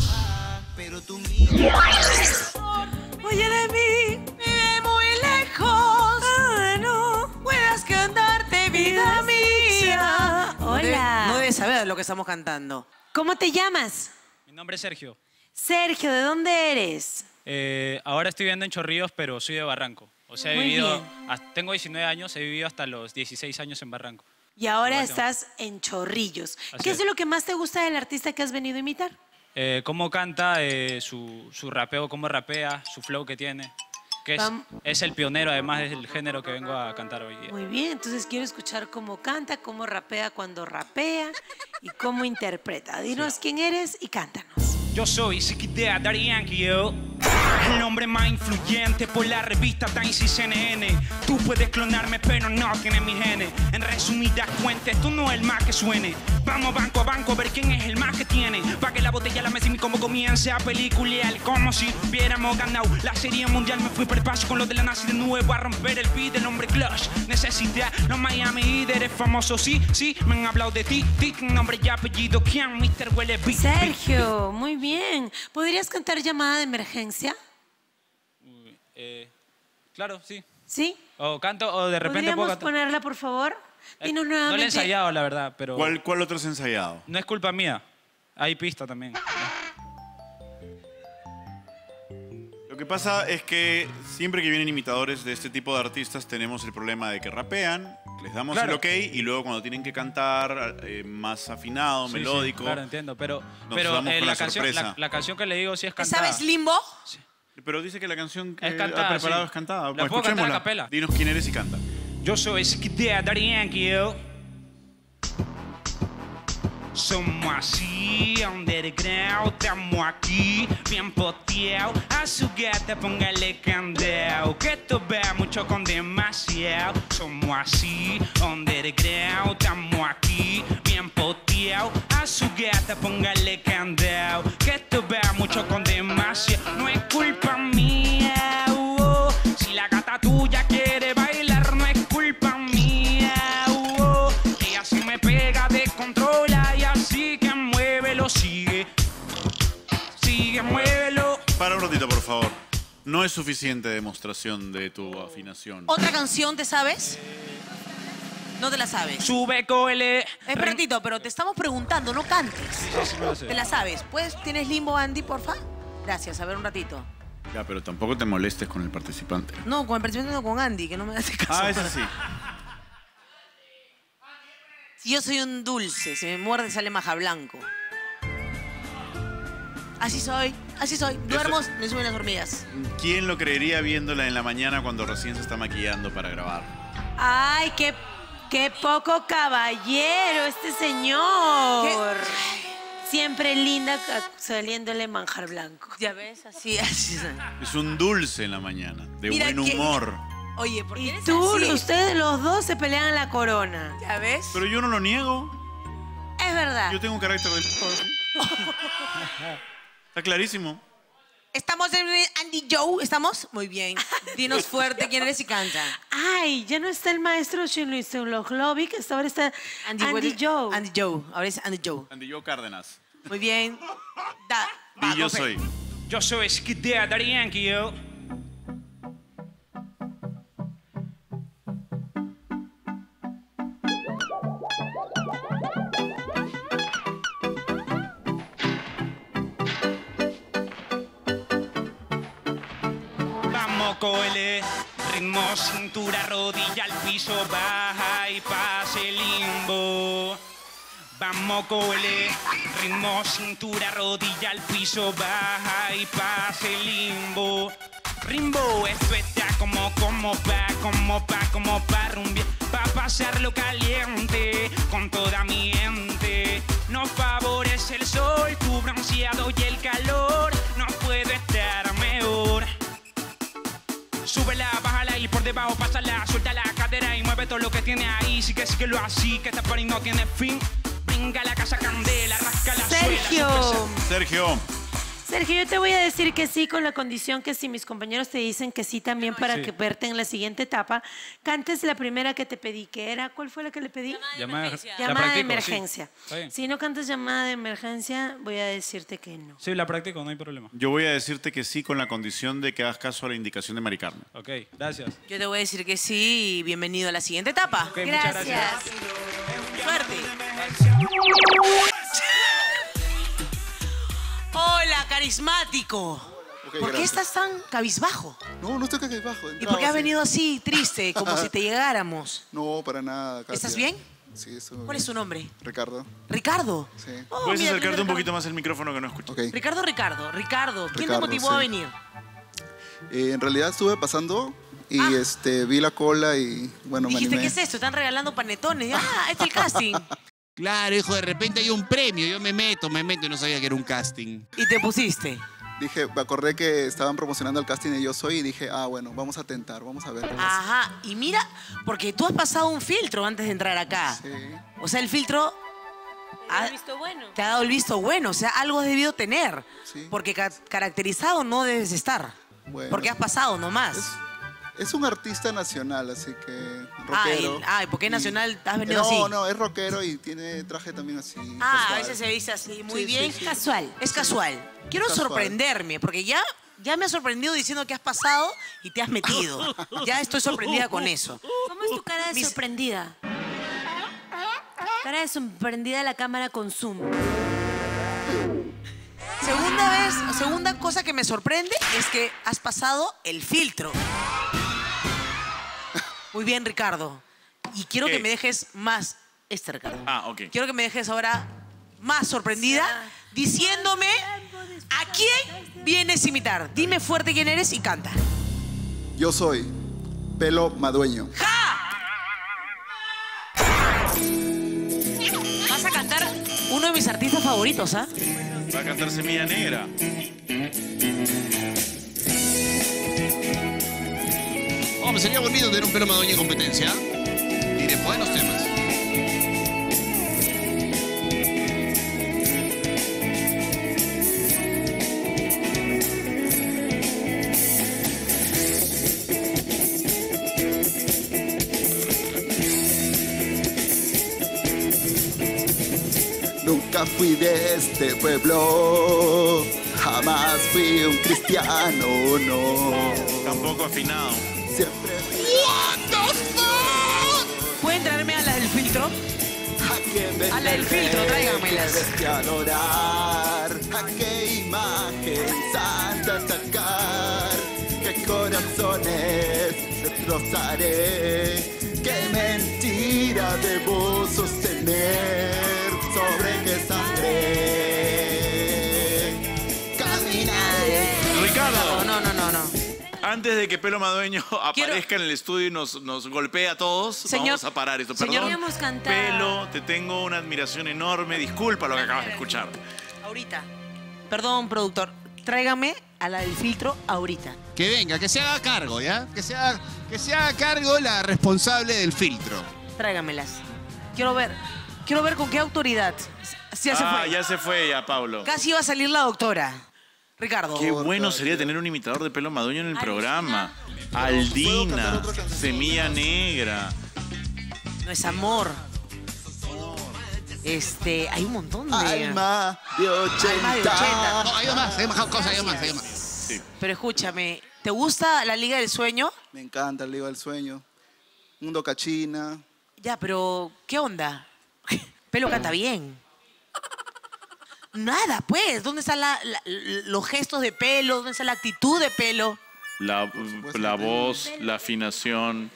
S4: Oye de mí, vive muy lejos. Ah, no puedas cantarte, vida mía.
S2: Hola.
S4: No debes saber lo que estamos cantando.
S2: ¿Cómo te llamas?
S12: Mi nombre es Sergio.
S2: Sergio, ¿de dónde eres?
S12: Eh, ahora estoy viviendo en Chorrillos, pero soy de Barranco. O sea, he
S2: Muy
S12: vivido,
S2: bien.
S12: hasta- tengo diecinueve años, he vivido hasta los dieciséis años en Barranco.
S2: Y ahora
S12: Igual tengo-
S2: estás en Chorrillos.
S12: Así
S2: ¿Qué
S12: es.
S2: es lo que más te gusta del artista que has venido a imitar?
S12: Eh, cómo canta, eh, su, su rapeo, cómo rapea, su flow que tiene. Que es,
S2: Vam-
S12: es el pionero, además del género que vengo a cantar hoy día.
S2: Muy bien, entonces quiero escuchar cómo canta, cómo rapea cuando rapea y cómo interpreta. Dinos quién eres y cántanos.
S12: Yo soy Siquidea Daddy Yankee, yo. El hombre más influyente por la revista Times y C N N. Tú puedes clonarme, pero no tienes mi genes. En resumidas cuentas, tú no es el más que suene. Vamos banco a banco a ver quién es el más que tiene. Pa' que la botella la mesa y como comience a peliculear. Como si hubiéramos ganado la serie mundial. Me fui por el paso con los de la nazi de nuevo a romper el beat del hombre clutch. Necesidad, los Miami Heat, eres famoso, sí, sí. Me han hablado de ti, ti, nombre y apellido. ¿Quién? mister Huele Beat.
S2: Sergio, muy bien. ¿Podrías cantar llamada de emergencia?
S12: Eh, claro, sí.
S2: ¿Sí?
S12: O canto, o de repente puedo
S2: ¿Podríamos
S12: cantar.
S2: ponerla, por favor? Dinos
S12: No lo he
S2: nuevamente.
S12: ensayado, la verdad, pero...
S7: ¿Cuál, cuál otro has ensayado?
S12: No es culpa mía. Hay pista también.
S7: Lo que pasa es que siempre que vienen imitadores de este tipo de artistas tenemos el problema de que rapean, les damos
S12: Claro.
S7: el ok y luego cuando tienen que cantar eh, más afinado,
S12: Sí,
S7: melódico,
S12: sí, claro, entiendo, pero,
S7: nos
S12: pero
S7: damos
S12: eh,
S7: con
S12: la,
S7: la
S12: canción,
S7: sorpresa.
S12: la, la canción que le digo sí es
S4: ¿Te
S12: cantada.
S4: sabes limbo?
S7: Pero dice que la canción que
S12: Es cantada,
S7: ha preparado
S12: sí.
S7: es cantada.
S12: La
S7: Bueno,
S12: puedo cantar a
S7: escuchémosla.
S12: capela.
S7: Dinos quién eres y canta.
S12: Yo soy Siquidea Daddy Yankee, yo. Somos así, underground, estamos aquí, bien poteado. A su gata póngale candado, que esto va mucho con demasiado. Somos así, underground, estamos aquí, bien poteado. A su gata póngale candado, que esto va mucho con demasiado. No es culpa mía, oh, si la gata tuya quiere bailar, no es culpa mía, oh, ella sí me pega, descontrola y así que muévelo, sigue, sigue, muévelo.
S7: Para un ratito, por favor. No es suficiente demostración de tu afinación.
S4: ¿Otra canción te sabes? No te la sabes.
S12: Sube, cole.
S4: Es ratito, pero te estamos preguntando, no cantes.
S12: sí me lo sé.
S4: ¿Te la sabes? ¿Puedes, ¿Tienes limbo, Andy, porfa? Gracias, a ver un ratito.
S7: Ya, pero tampoco te molestes con el participante.
S4: No, con el presidente no, con Andy, que no me hace caso.
S7: Ah, eso sí.
S4: Si yo soy un dulce, si me muerde sale maja blanco. Así soy, así soy. Duermo, me suben las hormigas.
S7: ¿Quién lo creería viéndola en la mañana cuando recién se está maquillando para grabar?
S2: Ay, qué, qué poco caballero este señor. Siempre linda ca- saliéndole manjar blanco.
S4: Ya ves, así, así.
S7: Es un dulce en la mañana, de
S4: Mira
S7: buen
S4: que-
S7: humor.
S4: Oye, ¿por qué
S2: Y
S4: eres
S2: tú,
S4: así?
S2: ustedes los dos se pelean la corona.
S4: ¿Ya ves?
S7: Pero yo no lo niego.
S2: Es verdad.
S7: Yo tengo un carácter del... Está clarísimo.
S4: Estamos en Andy Joe, ¿estamos? Muy bien. Dinos fuerte quién eres y canta.
S2: Ay, ya no está el maestro Shinluisolovic, hasta ahora está Andy,
S4: Andy
S2: Joe.
S4: Andy Joe, ahora es Andy Joe.
S7: Andy Joe Cárdenas.
S4: Muy bien. Da, va,
S7: Y yo
S4: Gofe.
S7: soy.
S12: Yo soy Siquidea Daddy Yankee, yo. Vamos, cole, ritmo, cintura, rodilla al piso, baja y pase limbo. Vamos, cole, ritmo, cintura, rodilla al piso, baja y pase limbo. Rimbo, esto está como, como pa, como pa, como pa rumbear, pa pasarlo caliente con toda mi gente. Nos favorece el sol, tu bronceado y el calor, no puede estar mejor. Súbela, bájala y por debajo pásala, suelta la cadera y mueve todo lo que tiene ahí. Sí que síguelo así, que esta party no tiene fin. Brinca la casa candela, rasca la
S2: Sergio.
S12: suela.
S7: Sergio.
S2: Sergio, yo te voy a decir que sí con la condición que si mis compañeros te dicen que sí también para
S12: Sí.
S2: que verte en la siguiente etapa, cantes la primera que te pedí, que era, ¿cuál fue la que le pedí?
S12: Llamada, la
S2: Llamada de
S12: practico, sí.
S2: emergencia.
S12: Está bien.
S2: Si no cantas llamada de emergencia, voy a decirte que no.
S12: Sí, la practico, no hay problema.
S7: Yo voy a decirte que sí con la condición de que hagas caso a la indicación de Mari Carmen.
S12: Ok, gracias.
S4: Yo te voy a decir que sí y bienvenido a la siguiente etapa.
S12: Ok, muchas gracias.
S4: Suerte. Hola, carismático.
S11: Ok,
S4: ¿Por qué
S11: gracias.
S4: estás tan cabizbajo?
S11: No, no estoy cabizbajo.
S4: ¿Y por qué has venido así, triste, como si te llegáramos?
S11: No, para nada, Katia.
S4: ¿Estás bien?
S11: Sí, soy
S4: ¿Cuál es su nombre?
S11: Ricardo.
S4: Ricardo.
S11: Sí.
S4: Oh,
S7: Puedes
S4: mira,
S7: acercarte un
S4: Ricardo.
S7: poquito más el micrófono que no escucho.
S11: Ok.
S4: Ricardo, Ricardo, Ricardo. ¿Quién te
S11: Ricardo,
S4: motivó
S11: sí.
S4: a venir?
S11: Eh, en realidad estuve pasando y
S4: Ah.
S11: este, vi la cola y bueno, me
S4: Dijiste,
S11: animé.
S4: ¿qué es esto? Están regalando panetones. Ah, este es el casting.
S1: Claro, hijo, de repente hay un premio. Yo me meto, me meto y no sabía que era un casting.
S4: Y te pusiste.
S11: Dije, me acordé que estaban promocionando el casting de Yo Soy y dije, ah, bueno, vamos a tentar, vamos a ver. qué pasa.
S4: Ajá. Y mira, porque tú has pasado un filtro antes de entrar acá.
S11: Sí.
S4: O sea, el filtro ha-
S10: ¿Has visto bueno?
S4: te ha dado el visto bueno. O sea, algo has debido tener.
S11: Sí.
S4: Porque ca- caracterizado no debes estar.
S11: Bueno,
S4: Porque has pasado nomás.
S11: es, es un artista nacional, así que
S4: Ah,
S11: rockero.
S4: el- ah, ¿y por qué
S11: Y-
S4: nacional has venido
S11: no,
S4: así?
S11: No, es rockero y tiene traje también así.
S4: Ah, a
S11: casual.
S4: veces se dice así, muy
S11: Sí,
S4: bien.
S11: sí, sí.
S4: Casual. Es casual. Quiero
S11: Casual.
S4: sorprenderme, porque ya, ya me ha sorprendido diciendo que has pasado y te has metido. Ya estoy sorprendida con eso.
S10: ¿Cómo es tu cara de
S4: Mis-
S10: sorprendida? Cara de sorprendida de la cámara con zoom.
S4: Segunda vez, segunda cosa que me sorprende es que has pasado el filtro. Muy bien, Ricardo. Y quiero
S7: ¿Qué?
S4: que me dejes más, este Ricardo.
S7: Ah, ok.
S4: Quiero que me dejes ahora más sorprendida diciéndome a quién vienes a imitar. Dime fuerte quién eres y canta.
S11: Yo soy Pelo Madueño.
S4: Vas a cantar uno de mis artistas favoritos, ¿ah?
S7: Va a cantar Semilla Negra.
S1: Hombre, sería bonito tener un Pelo Madueño en competencia. Y de buenos temas.
S11: Nunca fui de este pueblo, jamás fui un cristiano, no.
S7: Tampoco afinado.
S11: Siempre fui
S4: ¿Pueden traerme a la del filtro?
S11: a quien
S4: A la del filtro, tráigamelas.
S11: Quieres adorar, a qué imagen santa atacar, qué corazones destrozaré, qué mentira debo sostener, sobre qué sangre caminaré.
S7: Ricardo.
S4: No, no, no, no.
S7: Antes de que Pelo Madueño
S4: Quiero-
S7: aparezca en el estudio y nos, nos golpee a todos,
S4: Señor-
S7: vamos a parar esto.
S4: señor-
S7: Perdón,
S10: Queríamos cantar.
S7: Pelo, te tengo una admiración enorme. Disculpa lo que acabas de escuchar.
S4: Ahorita. Perdón, productor. Tráigame a la del filtro ahorita.
S1: Que venga, que se haga cargo, ¿ya? Que se haga, que se haga cargo la responsable del filtro.
S4: Tráigamelas. Quiero ver. Quiero ver con qué autoridad. Ya se
S7: ah,
S4: fue.
S7: ya se fue ya, Pablo.
S4: Casi iba a salir la doctora. Ricardo.
S7: Qué bueno sería tener un imitador de Pelo Madueño en el programa. Aldina, Semilla Negra.
S4: No es amor. Este, hay un montón de...
S11: Alma de ochenta.
S4: Alma de ochenta.
S1: No, hay más, hay más cosas, hay más, hay más.
S7: Sí.
S4: Pero escúchame, ¿te gusta la Liga del Sueño?
S11: Me encanta el Liga del Sueño. Mundo Cachina.
S4: Ya, pero ¿qué onda? Pelo canta bien. Nada, pues. ¿Dónde están la- la- los gestos de Pelo? ¿Dónde está la actitud de Pelo?
S7: La, la voz, la afinación.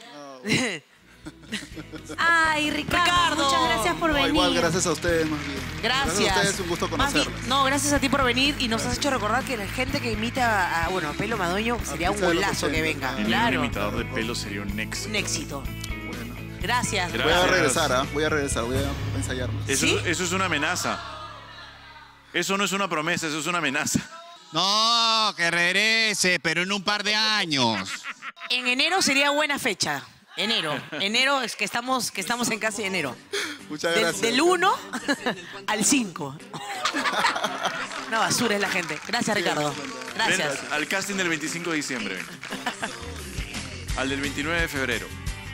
S10: Ay, Ricardo,
S4: Ricardo.
S10: muchas gracias por
S11: No,
S10: venir.
S11: igual, gracias a ustedes más bien.
S4: Gracias.
S11: Gracias a ustedes, un gusto
S4: Más bien-
S11: conocerlos.
S4: no, gracias a ti por venir y nos has hecho recordar que la gente que imita a, a, bueno, a Pelo Madueño sería un
S11: Pizza de los
S4: golazo que
S11: ochenta.
S4: venga.
S7: Tener
S4: Claro.
S7: un imitador de Pelo sería un éxito.
S4: Un éxito.
S11: Bueno.
S4: Gracias.
S7: Gracias.
S11: Voy a regresar, ¿ah? Voy a regresar, voy a ensayar más.
S7: Eso,
S4: ¿Sí?
S7: eso es una amenaza. Eso no es una promesa, eso es una amenaza.
S1: No, que regrese, pero en un par de años.
S4: En enero sería buena fecha. Enero. Enero es que estamos, que estamos en casi enero.
S11: Muchas
S4: Del-
S11: gracias.
S4: Del uno al cinco. Una basura es la gente. Gracias, Ricardo. Gracias.
S7: Ven al casting del veinticinco de diciembre. ven. Al del veintinueve de febrero.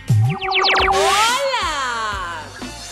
S4: ¡Hola!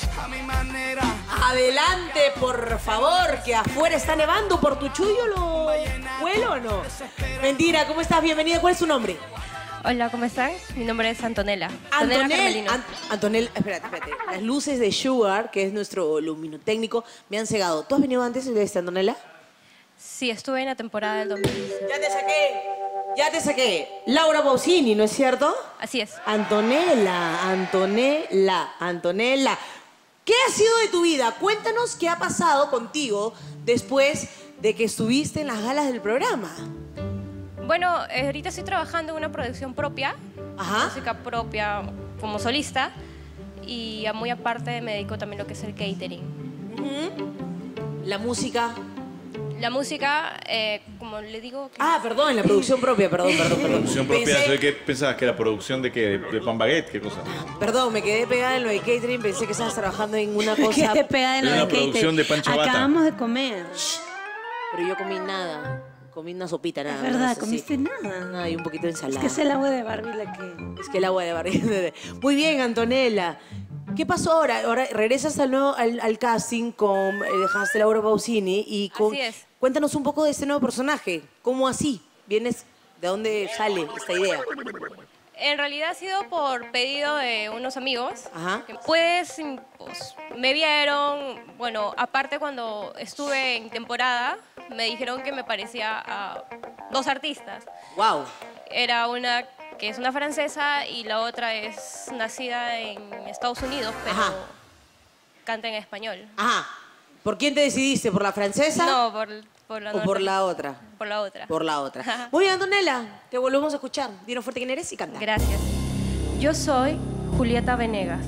S4: Adelante, por favor, que afuera está nevando. ¿Por tu chullo lo huelo o no? Mentira, ¿cómo estás? Bienvenida. ¿Cuál es tu nombre?
S13: Hola, ¿cómo están? Mi nombre es Antonella. Antonella
S4: Antonel,
S13: Carmelino.
S4: An- Antonel, espérate, espérate. Las luces de Sugar, que es nuestro luminotécnico, me han cegado. ¿Tú has venido antes de este, Antonella?
S13: Sí, estuve en la temporada del dos mil dieciséis.
S4: Ya te saqué. Ya te saqué. Laura Pausini, ¿no es cierto?
S13: Así es.
S4: Antonella, Antonella, Antonella.
S14: ¿Qué ha sido de tu vida? Cuéntanos qué ha pasado contigo después de que estuviste en las galas del programa.
S13: Bueno, eh, ahorita estoy trabajando en una producción propia,
S14: Ajá.
S13: música propia como solista, y a muy aparte me dedico también a lo que es el catering.
S14: Uh-huh. La música.
S13: La música, eh, como le digo... Que...
S14: Ah, perdón, la producción propia, perdón, perdón, perdón.
S15: Producción propia,
S14: Pensé-
S15: ¿sabes qué pensabas? ¿Que la producción de qué? ¿De, de pan baguette? ¿Qué cosa?
S14: Perdón, me quedé pegada en lo de catering, pensé que estabas trabajando en una cosa...
S2: Me quedé pegada en lo
S15: Era
S2: de
S15: una producción
S2: catering.
S15: de Pancha Bata.
S2: Acabamos de comer.
S14: Pero yo comí nada, comí una sopita nada
S2: Es
S14: más,
S2: verdad,
S14: así.
S2: comiste nada.
S14: Nada, y un poquito de
S2: Es
S14: ensalada.
S2: que es el agua de Barbie la que...
S14: Es que el agua de Barbie. Muy bien, Antonella. ¿Qué pasó ahora? Ahora regresas al, nuevo, al, al casting con eh, dejaste Laura Pausini y con...
S13: Así es.
S14: Cuéntanos un poco de este nuevo personaje. ¿Cómo así? ¿Vienes? ¿De dónde sale esta idea?
S13: En realidad ha sido por pedido de unos amigos.
S14: Ajá.
S13: Pues, pues, me vieron, bueno, aparte cuando estuve en temporada, me dijeron que me parecía a dos artistas.
S14: Wow.
S13: Era una que es una francesa y la otra es nacida en Estados Unidos, pero
S14: Ajá.
S13: canta en español.
S14: Ajá. ¿Por quién te decidiste? ¿Por la francesa?
S13: No, por, por la
S14: ¿O por la otra?
S13: Por la otra.
S14: Por la otra. Muy bien, Antonella. Te volvemos a escuchar. Dinos fuerte quién eres y canta.
S13: Gracias. Yo soy Julieta Venegas.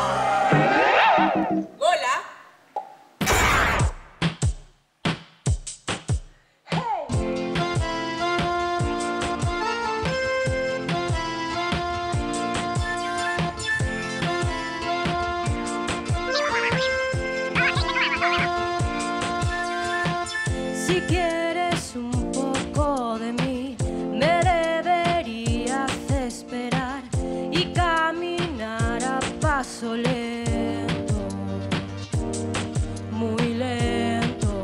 S14: Hola.
S13: Si quieres un poco de mí, me deberías esperar y caminar a paso lento, muy lento.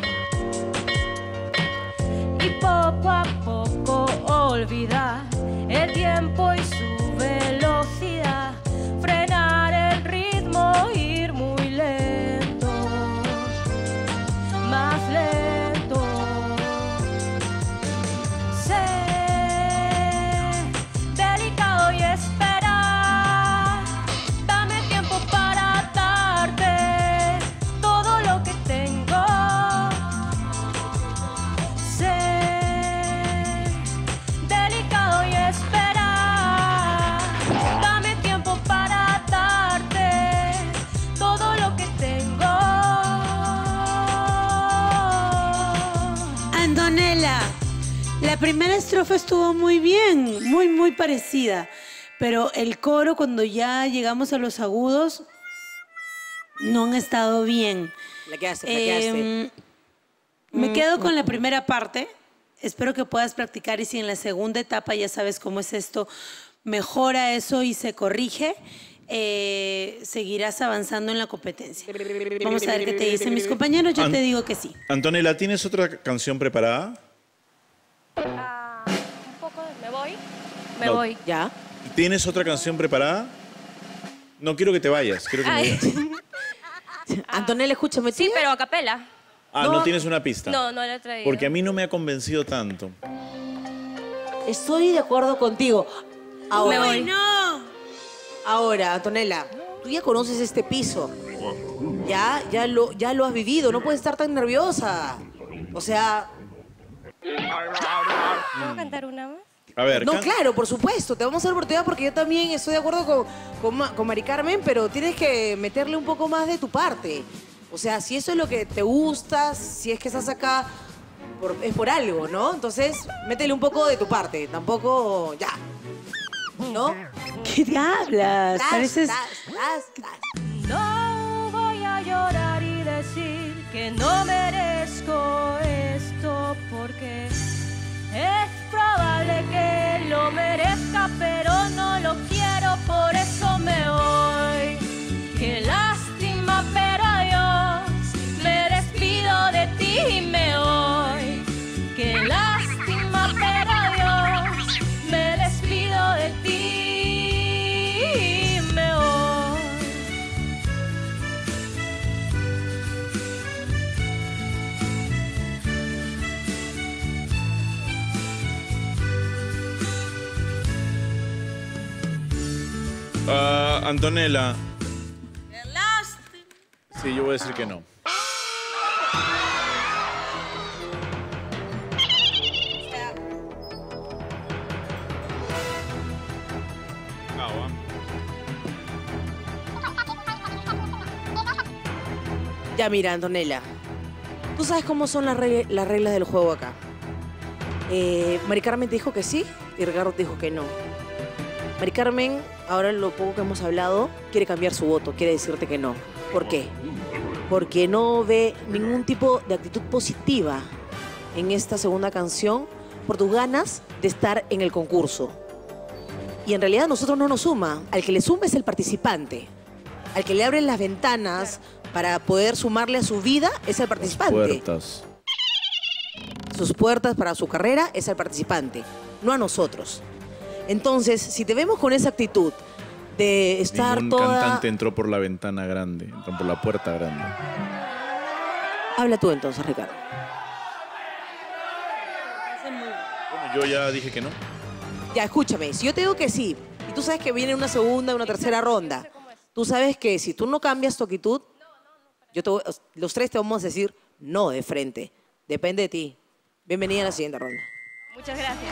S13: Y poco a poco olvidar el tiempo y su velocidad, frenar el ritmo, ir muy lento, más lento. Sé delicado y esperar. Dame tiempo para darte todo lo que tengo. Sé delicado y esperar. Dame tiempo para darte todo lo que tengo.
S2: Antonella, la primera estrofa estuvo muy bien, muy, muy parecida. Pero el coro, cuando ya llegamos a los agudos, no han estado bien.
S14: La quedaste, la quedaste.
S2: Em, me
S14: Mm,
S2: quedo con
S14: mm,
S2: la primera parte. Espero que puedas practicar y si en la segunda etapa ya sabes cómo es esto, mejora eso y se corrige, eh, seguirás avanzando en la competencia. Vamos a ver qué te dicen mis compañeros. Yo
S15: An-
S2: te digo que sí.
S15: Antonella, ¿tienes otra canción preparada?
S13: Ah, un poco, me voy. Me
S15: No.
S13: voy.
S14: Ya.
S15: ¿Tienes otra canción preparada? No quiero que te vayas, quiero que me
S13: Ay.
S15: digas.
S14: Antonella, escúchame.
S13: Sí, pero a capela.
S15: Ah, no, tienes una pista.
S13: No, no la he traído.
S15: Porque a mí no me ha convencido tanto.
S14: Estoy de acuerdo contigo. Ahora,
S2: Me voy. No.
S14: Ahora, Antonella, tú ya conoces este piso. Ya, ya lo, ya lo has vivido. No puedes estar tan nerviosa. O sea,
S13: ¿Puedo cantar una más?
S15: A ver,
S14: no,
S15: can-
S14: claro, por supuesto. Te vamos a dar oportunidad porque yo también estoy de acuerdo con, con, Ma- con Mari Carmen, pero tienes que meterle un poco más de tu parte. O sea, si eso es lo que te gusta, si es que estás acá, por- es por algo, ¿no? Entonces, métele un poco de tu parte. Tampoco, ya. ¿No?
S2: ¿Qué te hablas?
S14: Tas,
S2: Pareces...
S14: tas, tas, tas.
S13: No voy a llorar y decir que no merezco esto porque es probable que lo merezca, pero no lo quiero, por eso me voy. Qué lástima, pero adiós, me despido de ti y me voy. Qué lástima, pero adiós, me despido de ti y me voy.
S15: Ah, Antonella, Sí, yo voy a decir que no.
S14: Ya mira, Antonella. Tú sabes cómo son las, reg las reglas del juego acá. Eh, Mari Carmen te dijo que sí y Ricardo te dijo que no. Mari Carmen, ahora lo poco que hemos hablado, quiere cambiar su voto, quiere decirte que no. ¿Por qué? Porque no ve ningún tipo de actitud positiva en esta segunda canción por tus ganas de estar en el concurso. Y en realidad a nosotros no nos suma. Al que le suma es el participante. Al que le abren las ventanas para poder sumarle a su vida es el participante.
S15: Puertas.
S14: Sus puertas para su carrera es el participante, no a nosotros. Entonces, si te vemos con esa actitud de estar
S15: Ningún
S14: toda...
S15: cantante entró por la ventana grande, entró por la puerta grande.
S14: Habla tú entonces, Ricardo.
S15: Bueno, yo ya dije que no.
S14: Ya, escúchame, si yo te digo que sí, y tú sabes que viene una segunda, una tercera ronda, tú sabes que si tú no cambias tu actitud, yo te voy- los tres te vamos a decir no de frente. Depende de ti. Bienvenida a la siguiente ronda.
S13: Muchas gracias.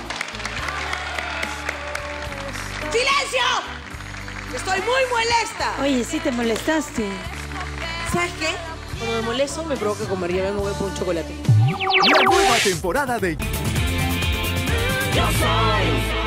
S14: ¡Silencio! Estoy muy molesta.
S2: Oye, sí te molestaste.
S14: ¿Sabes qué? Cuando me molesto me provoca comer. Ya vengo, voy por un chocolate.
S11: La nueva temporada de
S14: Yo soy.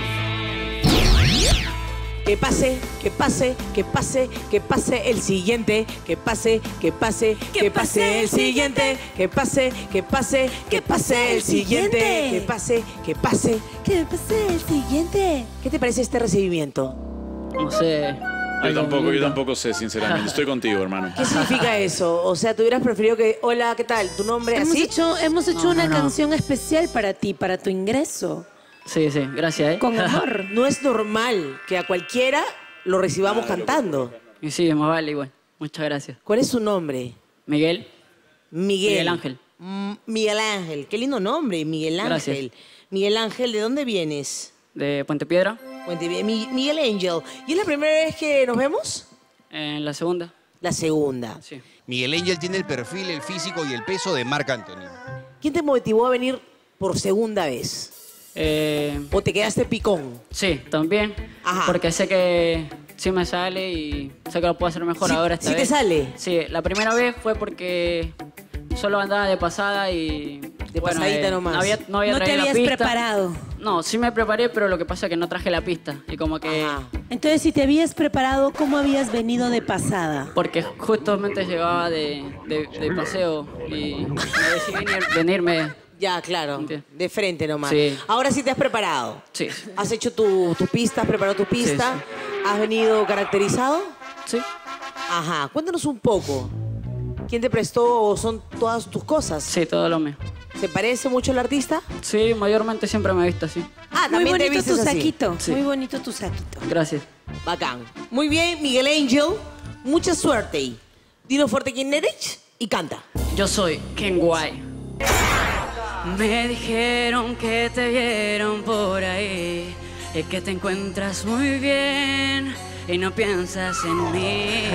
S14: Que pase, que pase, que pase, que pase el siguiente, que pase, que pase, que pase el siguiente, que pase, que pase, que pase el siguiente, que pase, que pase,
S2: que pase el siguiente.
S14: ¿Qué te parece este recibimiento?
S16: No sé.
S15: Yo tampoco, yo tampoco sé, sinceramente. Estoy contigo, hermano.
S14: ¿Qué significa eso? O sea, ¿tú hubieras preferido que, hola, ¿qué tal? ¿Tu nombre
S2: Hemos
S14: así?
S2: hecho, hemos hecho
S16: No,
S2: una
S16: no, no.
S2: canción especial para ti, para tu ingreso.
S16: Sí, sí, gracias, ¿eh?
S2: Con amor.
S14: No es normal que a cualquiera lo recibamos cantando.
S16: Y sí, más vale igual. Muchas gracias.
S14: ¿Cuál es su nombre?
S16: Miguel.
S14: Miguel.
S16: Miguel Ángel.
S14: Mm, Miguel Ángel. Qué lindo nombre, Miguel Ángel.
S16: Gracias.
S14: Miguel Ángel, ¿de dónde vienes?
S16: De Puente Piedra.
S14: Puente Piedra. Mi- Miguel Ángel. ¿Y es la primera vez que nos vemos?
S16: En la segunda.
S14: La segunda.
S16: Sí.
S1: Miguel Ángel tiene el perfil, el físico y el peso de Marc Anthony.
S14: ¿Quién te motivó a venir por segunda vez?
S16: Eh,
S14: ¿O te quedaste picón?
S16: sí, también.
S14: Ajá.
S16: Porque sé que sí me sale y sé que lo puedo hacer mejor
S14: ¿Sí-
S16: ahora esta
S14: sí te
S16: vez.
S14: sale?
S16: Sí, la primera vez fue porque solo andaba de pasada y...
S14: De pasadita nomás.
S16: No había, no había
S2: No te
S16: traído la
S2: habías
S16: pista.
S2: preparado.
S16: No, sí me preparé, pero lo que pasa es que no traje la pista. Y como que...
S2: Entonces, si te habías preparado, ¿cómo habías venido de pasada?
S16: Porque justamente llegaba de, de- de paseo y me decidí venir- venirme.
S14: Ya, claro. De frente nomás.
S16: Sí.
S14: Ahora sí te has preparado.
S16: Sí.
S14: ¿Has hecho tu, tu pista, has preparado tu pista? ¿Has venido caracterizado?
S16: Sí.
S14: Ajá. Cuéntanos un poco. ¿Quién te prestó o son todas tus cosas?
S16: Sí, todo lo mío.
S14: ¿Se parece mucho al artista?
S16: Sí, mayormente siempre me he visto así.
S14: Ah,
S2: Muy
S14: también te
S2: bonito
S14: vistes
S2: tu
S14: así.
S2: saquito.
S16: Sí.
S2: Muy bonito tu saquito.
S16: Gracias.
S14: Bacán. Muy bien, Miguel Ángel. Mucha suerte. Dilo fuerte quién eres y canta.
S16: Yo soy Ken Guay. Me dijeron que te vieron por ahí y que te encuentras muy bien y no piensas en mí.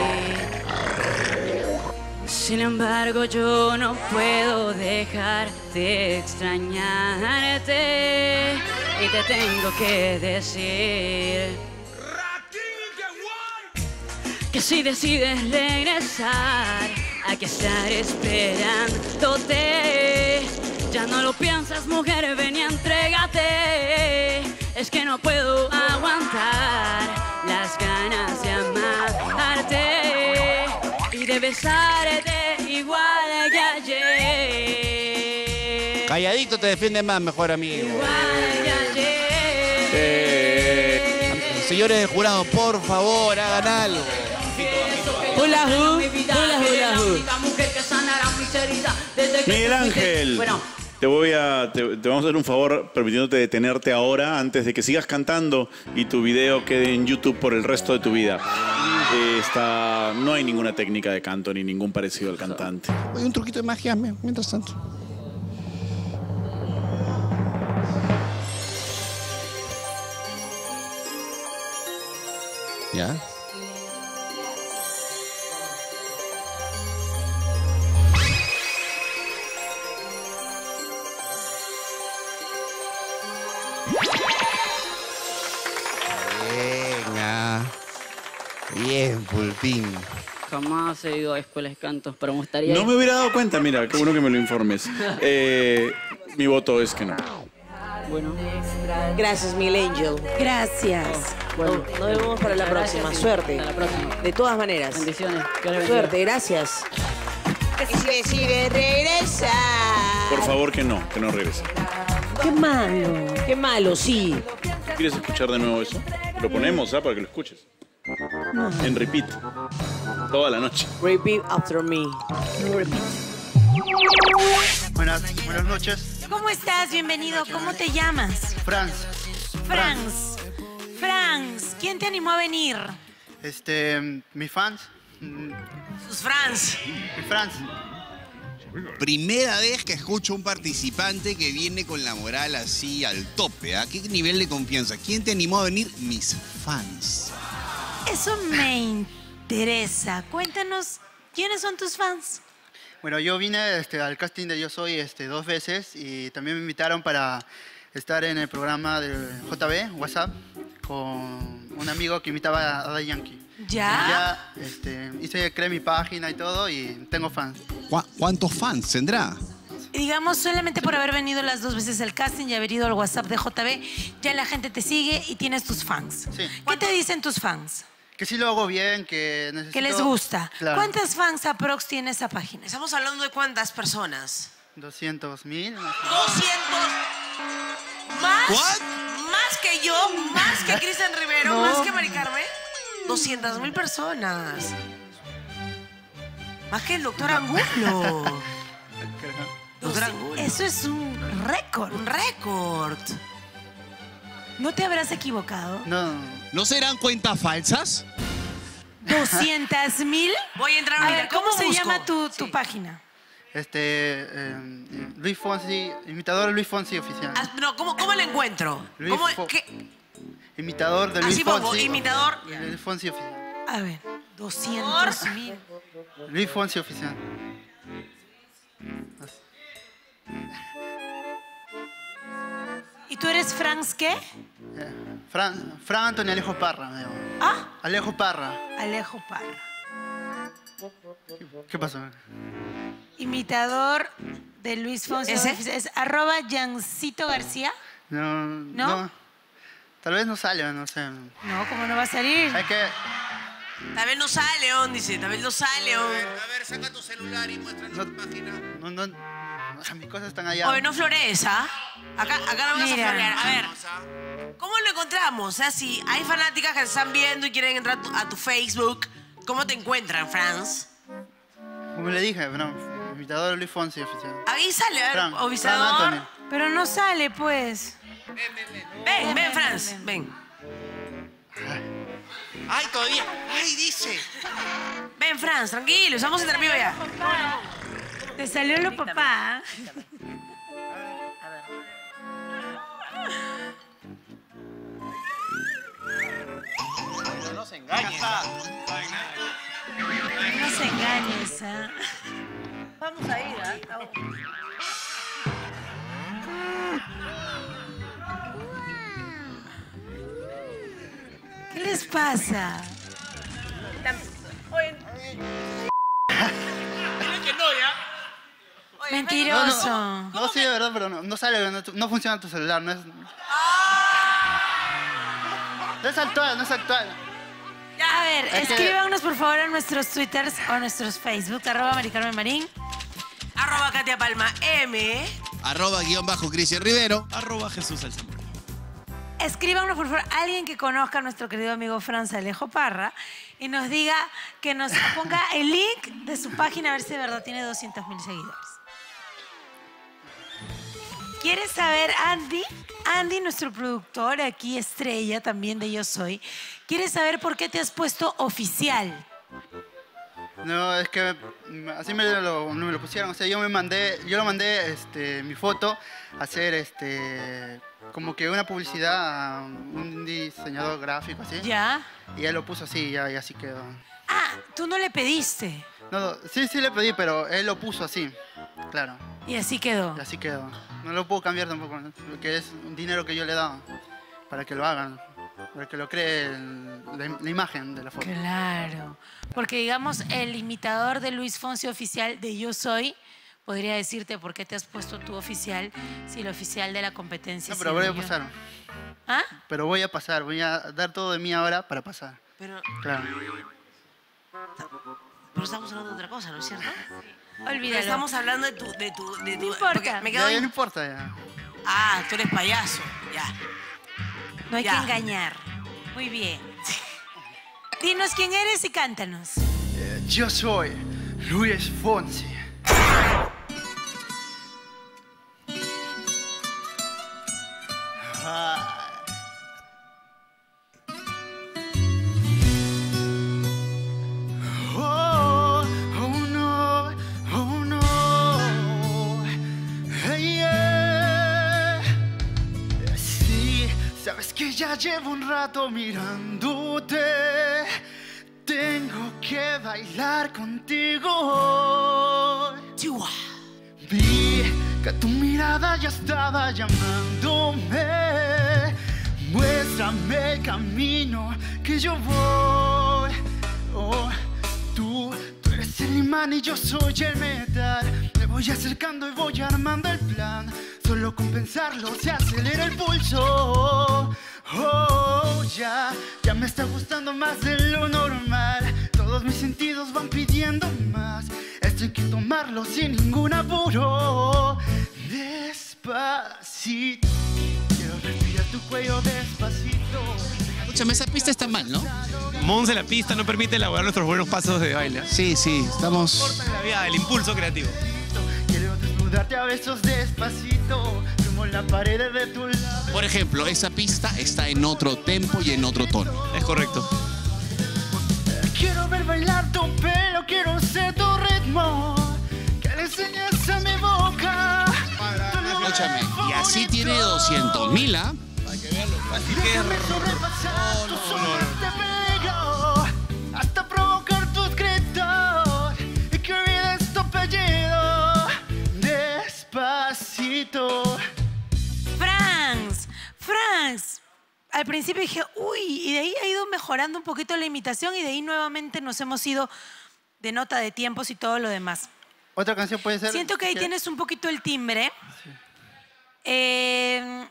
S16: Sin embargo, yo no puedo dejar de extrañarte y te tengo que decir que si decides regresar, aquí estaré esperándote. Ya no lo piensas, mujer, ven y entrégate. Es que no puedo aguantar las ganas de amarte y de besarte igual que ayer.
S1: Calladito te defiende más, mejor amigo.
S16: Igual que ayer.
S1: Señores del jurado, por favor, hagan algo.
S14: Hola,
S16: Hola,
S14: hola, hola.
S15: Miguel Ángel.
S16: Bueno.
S15: Te voy a, te, te vamos a hacer un favor permitiéndote detenerte ahora antes de que sigas cantando y tu video quede en YouTube por el resto de tu vida. Eh, está, no hay ninguna técnica de canto ni ningún parecido al cantante.
S1: Oye, un truquito de magia, me- mientras tanto. ¿Ya? Venga. Bien, Pulpín.
S17: Jamás he ido a escuelas de cantos, pero me gustaría...
S15: No me hubiera dado cuenta, mira, qué bueno que me lo informes. Eh, mi voto es que no.
S17: Bueno.
S14: Gracias, Miguel Angel.
S2: Gracias.
S14: Bueno, nos vemos para la próxima. Suerte.
S17: Hasta la próxima.
S14: De todas maneras.
S17: Bendiciones. Que les bendiga.
S14: Suerte, gracias. Y si decide regresar.
S15: Por favor, que no, que no regrese.
S14: Qué malo. Qué malo, sí.
S15: ¿Quieres escuchar de nuevo eso? Lo ponemos, ¿ah? Para que lo escuches. En repeat. Toda la noche.
S14: Repeat after me. Repeat.
S18: Buenas, buenas noches.
S2: ¿Cómo estás? Bienvenido. ¿Cómo te llamas?
S18: Franz.
S2: Franz. Franz, ¿quién te animó a venir?
S18: Este, mis fans.
S4: Sus Franz.
S18: Mis Franz.
S1: Primera vez que escucho un participante que viene con la moral así al tope. ¿A qué nivel de confianza? ¿Quién te animó a venir? Mis fans.
S2: Eso me interesa. Cuéntanos, ¿quiénes son tus fans?
S18: Bueno, yo vine este, al casting de Yo Soy este, dos veces y también me invitaron para estar en el programa de J B, WhatsApp, con un amigo que imitaba a Daddy Yankee.
S2: ¿Ya?
S18: Y ya este, hice, creé mi página y todo y tengo fans.
S1: ¿Cu- ¿Cuántos fans tendrá?
S2: Digamos, solamente por haber venido las dos veces al casting y haber ido al WhatsApp de J B, ya la gente te sigue y tienes tus fans.
S18: Sí.
S2: ¿Qué te dicen tus fans?
S18: Que sí lo hago bien, que necesito...
S2: Que les gusta.
S18: Claro.
S2: ¿Cuántas fans aprox tiene esa página?
S4: Estamos hablando de cuántas personas.
S18: doscientos mil.
S4: doscientos. ¿Más? Más que yo, más que Cristian Rivero,
S18: No.
S4: más que Mari Carmen. doscientas mil personas. Más que el doctor Angulo. Doctor Angulo.
S2: Eso es un récord.
S4: Un récord.
S2: ¿No te habrás equivocado?
S18: No.
S1: ¿No serán cuentas falsas?
S2: ¿doscientas mil?
S4: Voy a entrar a
S2: A
S4: mirar.
S2: ver, ¿cómo,
S4: ¿Cómo
S2: se
S4: busco?
S2: llama tu, tu página?
S18: Este, eh, Luis Fonsi, imitador Luis Fonsi oficial.
S4: Ah, no, ¿cómo, ¿cómo la encuentro?
S18: Luis
S4: ¿Cómo,
S18: Fo-
S4: qué?
S18: Imitador de Luis
S4: Así pongo,
S18: Fonsi.
S4: imitador.
S18: Luis Fonsi oficial.
S2: A ver, doscientos mil.
S18: Luis Fonsi oficial.
S2: ¿Y tú eres Franz qué?
S18: Eh, Fran, Fran Antonio Alejo Parra, me llamo.
S2: ¿Ah?
S18: Alejo Parra.
S2: Alejo Parra.
S18: ¿Qué pasó?
S2: Imitador de Luis Fonsi.
S4: ¿Ese?
S2: Es arroba Yancito García.
S18: No,
S2: ¿No?
S18: no. Tal vez no sale, no sé.
S2: No, ¿cómo no va a salir?
S18: Hay que...
S4: Tal vez no sale, León, dice. Tal vez no sale, León.
S18: A ver, saca tu celular y muéstranos tu página. No, no, o sea, mis cosas están allá.
S4: Oye, no florees, ¿ah? Acá, acá no vamos a
S2: Mira.
S4: florear. A ver, ¿cómo lo encontramos? O sea, si hay fanáticas que te están viendo y quieren entrar a tu, a tu Facebook, ¿cómo te encuentran, Franz?
S18: Como le dije, bueno, imitador Luis Fonsi oficial.
S4: Ahí sale, a ver,
S18: Fran,
S4: ovisador.
S18: Fran Antonio.
S2: Pero no sale, pues.
S4: Ven, ven, Franz, ven.
S18: Ay, todavía. Ay, dice.
S4: Ven, Franz, tranquilo, estamos en vivo ya.
S2: Te salió lo papá.
S18: No se engañe.
S2: No se engañes, ¿ah?
S4: Vamos a ir, ¿ah?
S2: ¿Qué les pasa?
S4: Oye,
S18: que no, ya.
S2: Mentiroso.
S18: No, no, no, sí, de verdad, pero no, no sale, no, no funciona tu celular, no es... No es actual, no es actual.
S2: A ver,
S18: Es que-
S2: escríbanos por favor a nuestros twitters o a nuestros Facebook, arroba Mari Carmen Marín.
S4: Arroba Katia Palma M.
S1: Arroba guión bajo Cristian Rivero.
S5: Arroba Jesús Alzamora.
S2: Escríbanos por favor alguien que conozca a nuestro querido amigo Franz Alejo Parra y nos diga, que nos ponga el link de su página a ver si de verdad tiene doscientos mil seguidores. ¿Quieres saber, Andy? Andy, nuestro productor aquí, estrella también de Yo Soy, ¿quieres saber por qué te has puesto oficial?
S18: No, es que mm, así me lo, me lo pusieron. O sea, yo me mandé, yo lo mandé este, mi foto a hacer este, como que una publicidad a un diseñador gráfico, así.
S2: ¿Ya?
S18: Y él lo puso así, ya, y así quedó.
S2: Ah, tú no le pediste.
S18: No, no, sí, sí le pedí, pero él lo puso así, claro.
S2: Y así quedó.
S18: Y así quedó. No lo puedo cambiar tampoco, ¿no? Porque es un dinero que yo le he dado para que lo hagan, para que lo cree el- la, la imagen de la foto.
S2: Claro. Porque, digamos, el imitador de Luis Fonsi oficial de Yo Soy podría decirte por qué te has puesto tu oficial si el oficial de la competencia
S18: No,
S2: es
S18: pero
S2: el
S18: voy
S2: de
S18: a
S2: Yo.
S18: pasar.
S2: ¿Ah?
S18: Pero voy a pasar, voy a dar todo de mí ahora para pasar.
S4: Pero,
S18: Claro.
S4: pero estamos hablando de otra cosa, ¿no es cierto?
S2: Olvídalo.
S4: Estamos hablando de tu... De tu, de tu
S2: No importa.
S4: porque me
S18: Ya,
S4: quedo
S18: ya
S4: in-
S18: no importa ya.
S4: Ah, tú eres payaso. Ya.
S2: No hay
S4: Ya.
S2: que engañar. Muy bien. Dinos quién eres y cántanos.
S18: Eh, Yo soy Luis Fonsi. Ah. Oh, oh no, oh no. Hey, yeah. Sí, sabes que ya llevo un rato mirándote. Tengo que bailar contigo hoy. Vi que tu mirada ya estaba llamándome. Muéstrame el camino que yo voy. Oh, tú, tú eres el imán y yo soy el metal. Me voy acercando y voy armando el plan. Solo con pensarlo se acelera el pulso. Oh, ya, ya me está gustando más de lo normal. Todos mis sentidos van pidiendo más. Esto hay que tomarlo sin ningún apuro. Despacito, quiero respirar tu cuello despacito.
S1: Escúchame, esa pista está mal, ¿no?
S5: Monse, la pista no permite elaborar nuestros buenos pasos de baile.
S1: Sí, sí, estamos...
S5: Corta la vía, el impulso creativo.
S18: Quiero desnudarte a besos despacito, como la pared de tu lado.
S1: Por ejemplo, esa pista está en otro tempo y en otro tono.
S5: Es correcto.
S18: Quiero ver bailar tu pelo, quiero ser tu ritmo. Que le enseñes a mi boca.
S1: Escúchame, y así tiene doscientos mil, ¿ah?
S18: Déjame sobrepasar tus ondas de brillo hasta provocar tus gritos y que olvides tu apellido. Despacito.
S2: Franz, Franz. Al principio dije, uy, y de ahí ha ido mejorando un poquito la imitación y de ahí nuevamente nos hemos ido de nota de tiempos y todo lo demás.
S18: Otra canción puede ser.
S2: Siento que ahí
S18: ¿Qué?
S2: tienes un poquito el timbre. Eh,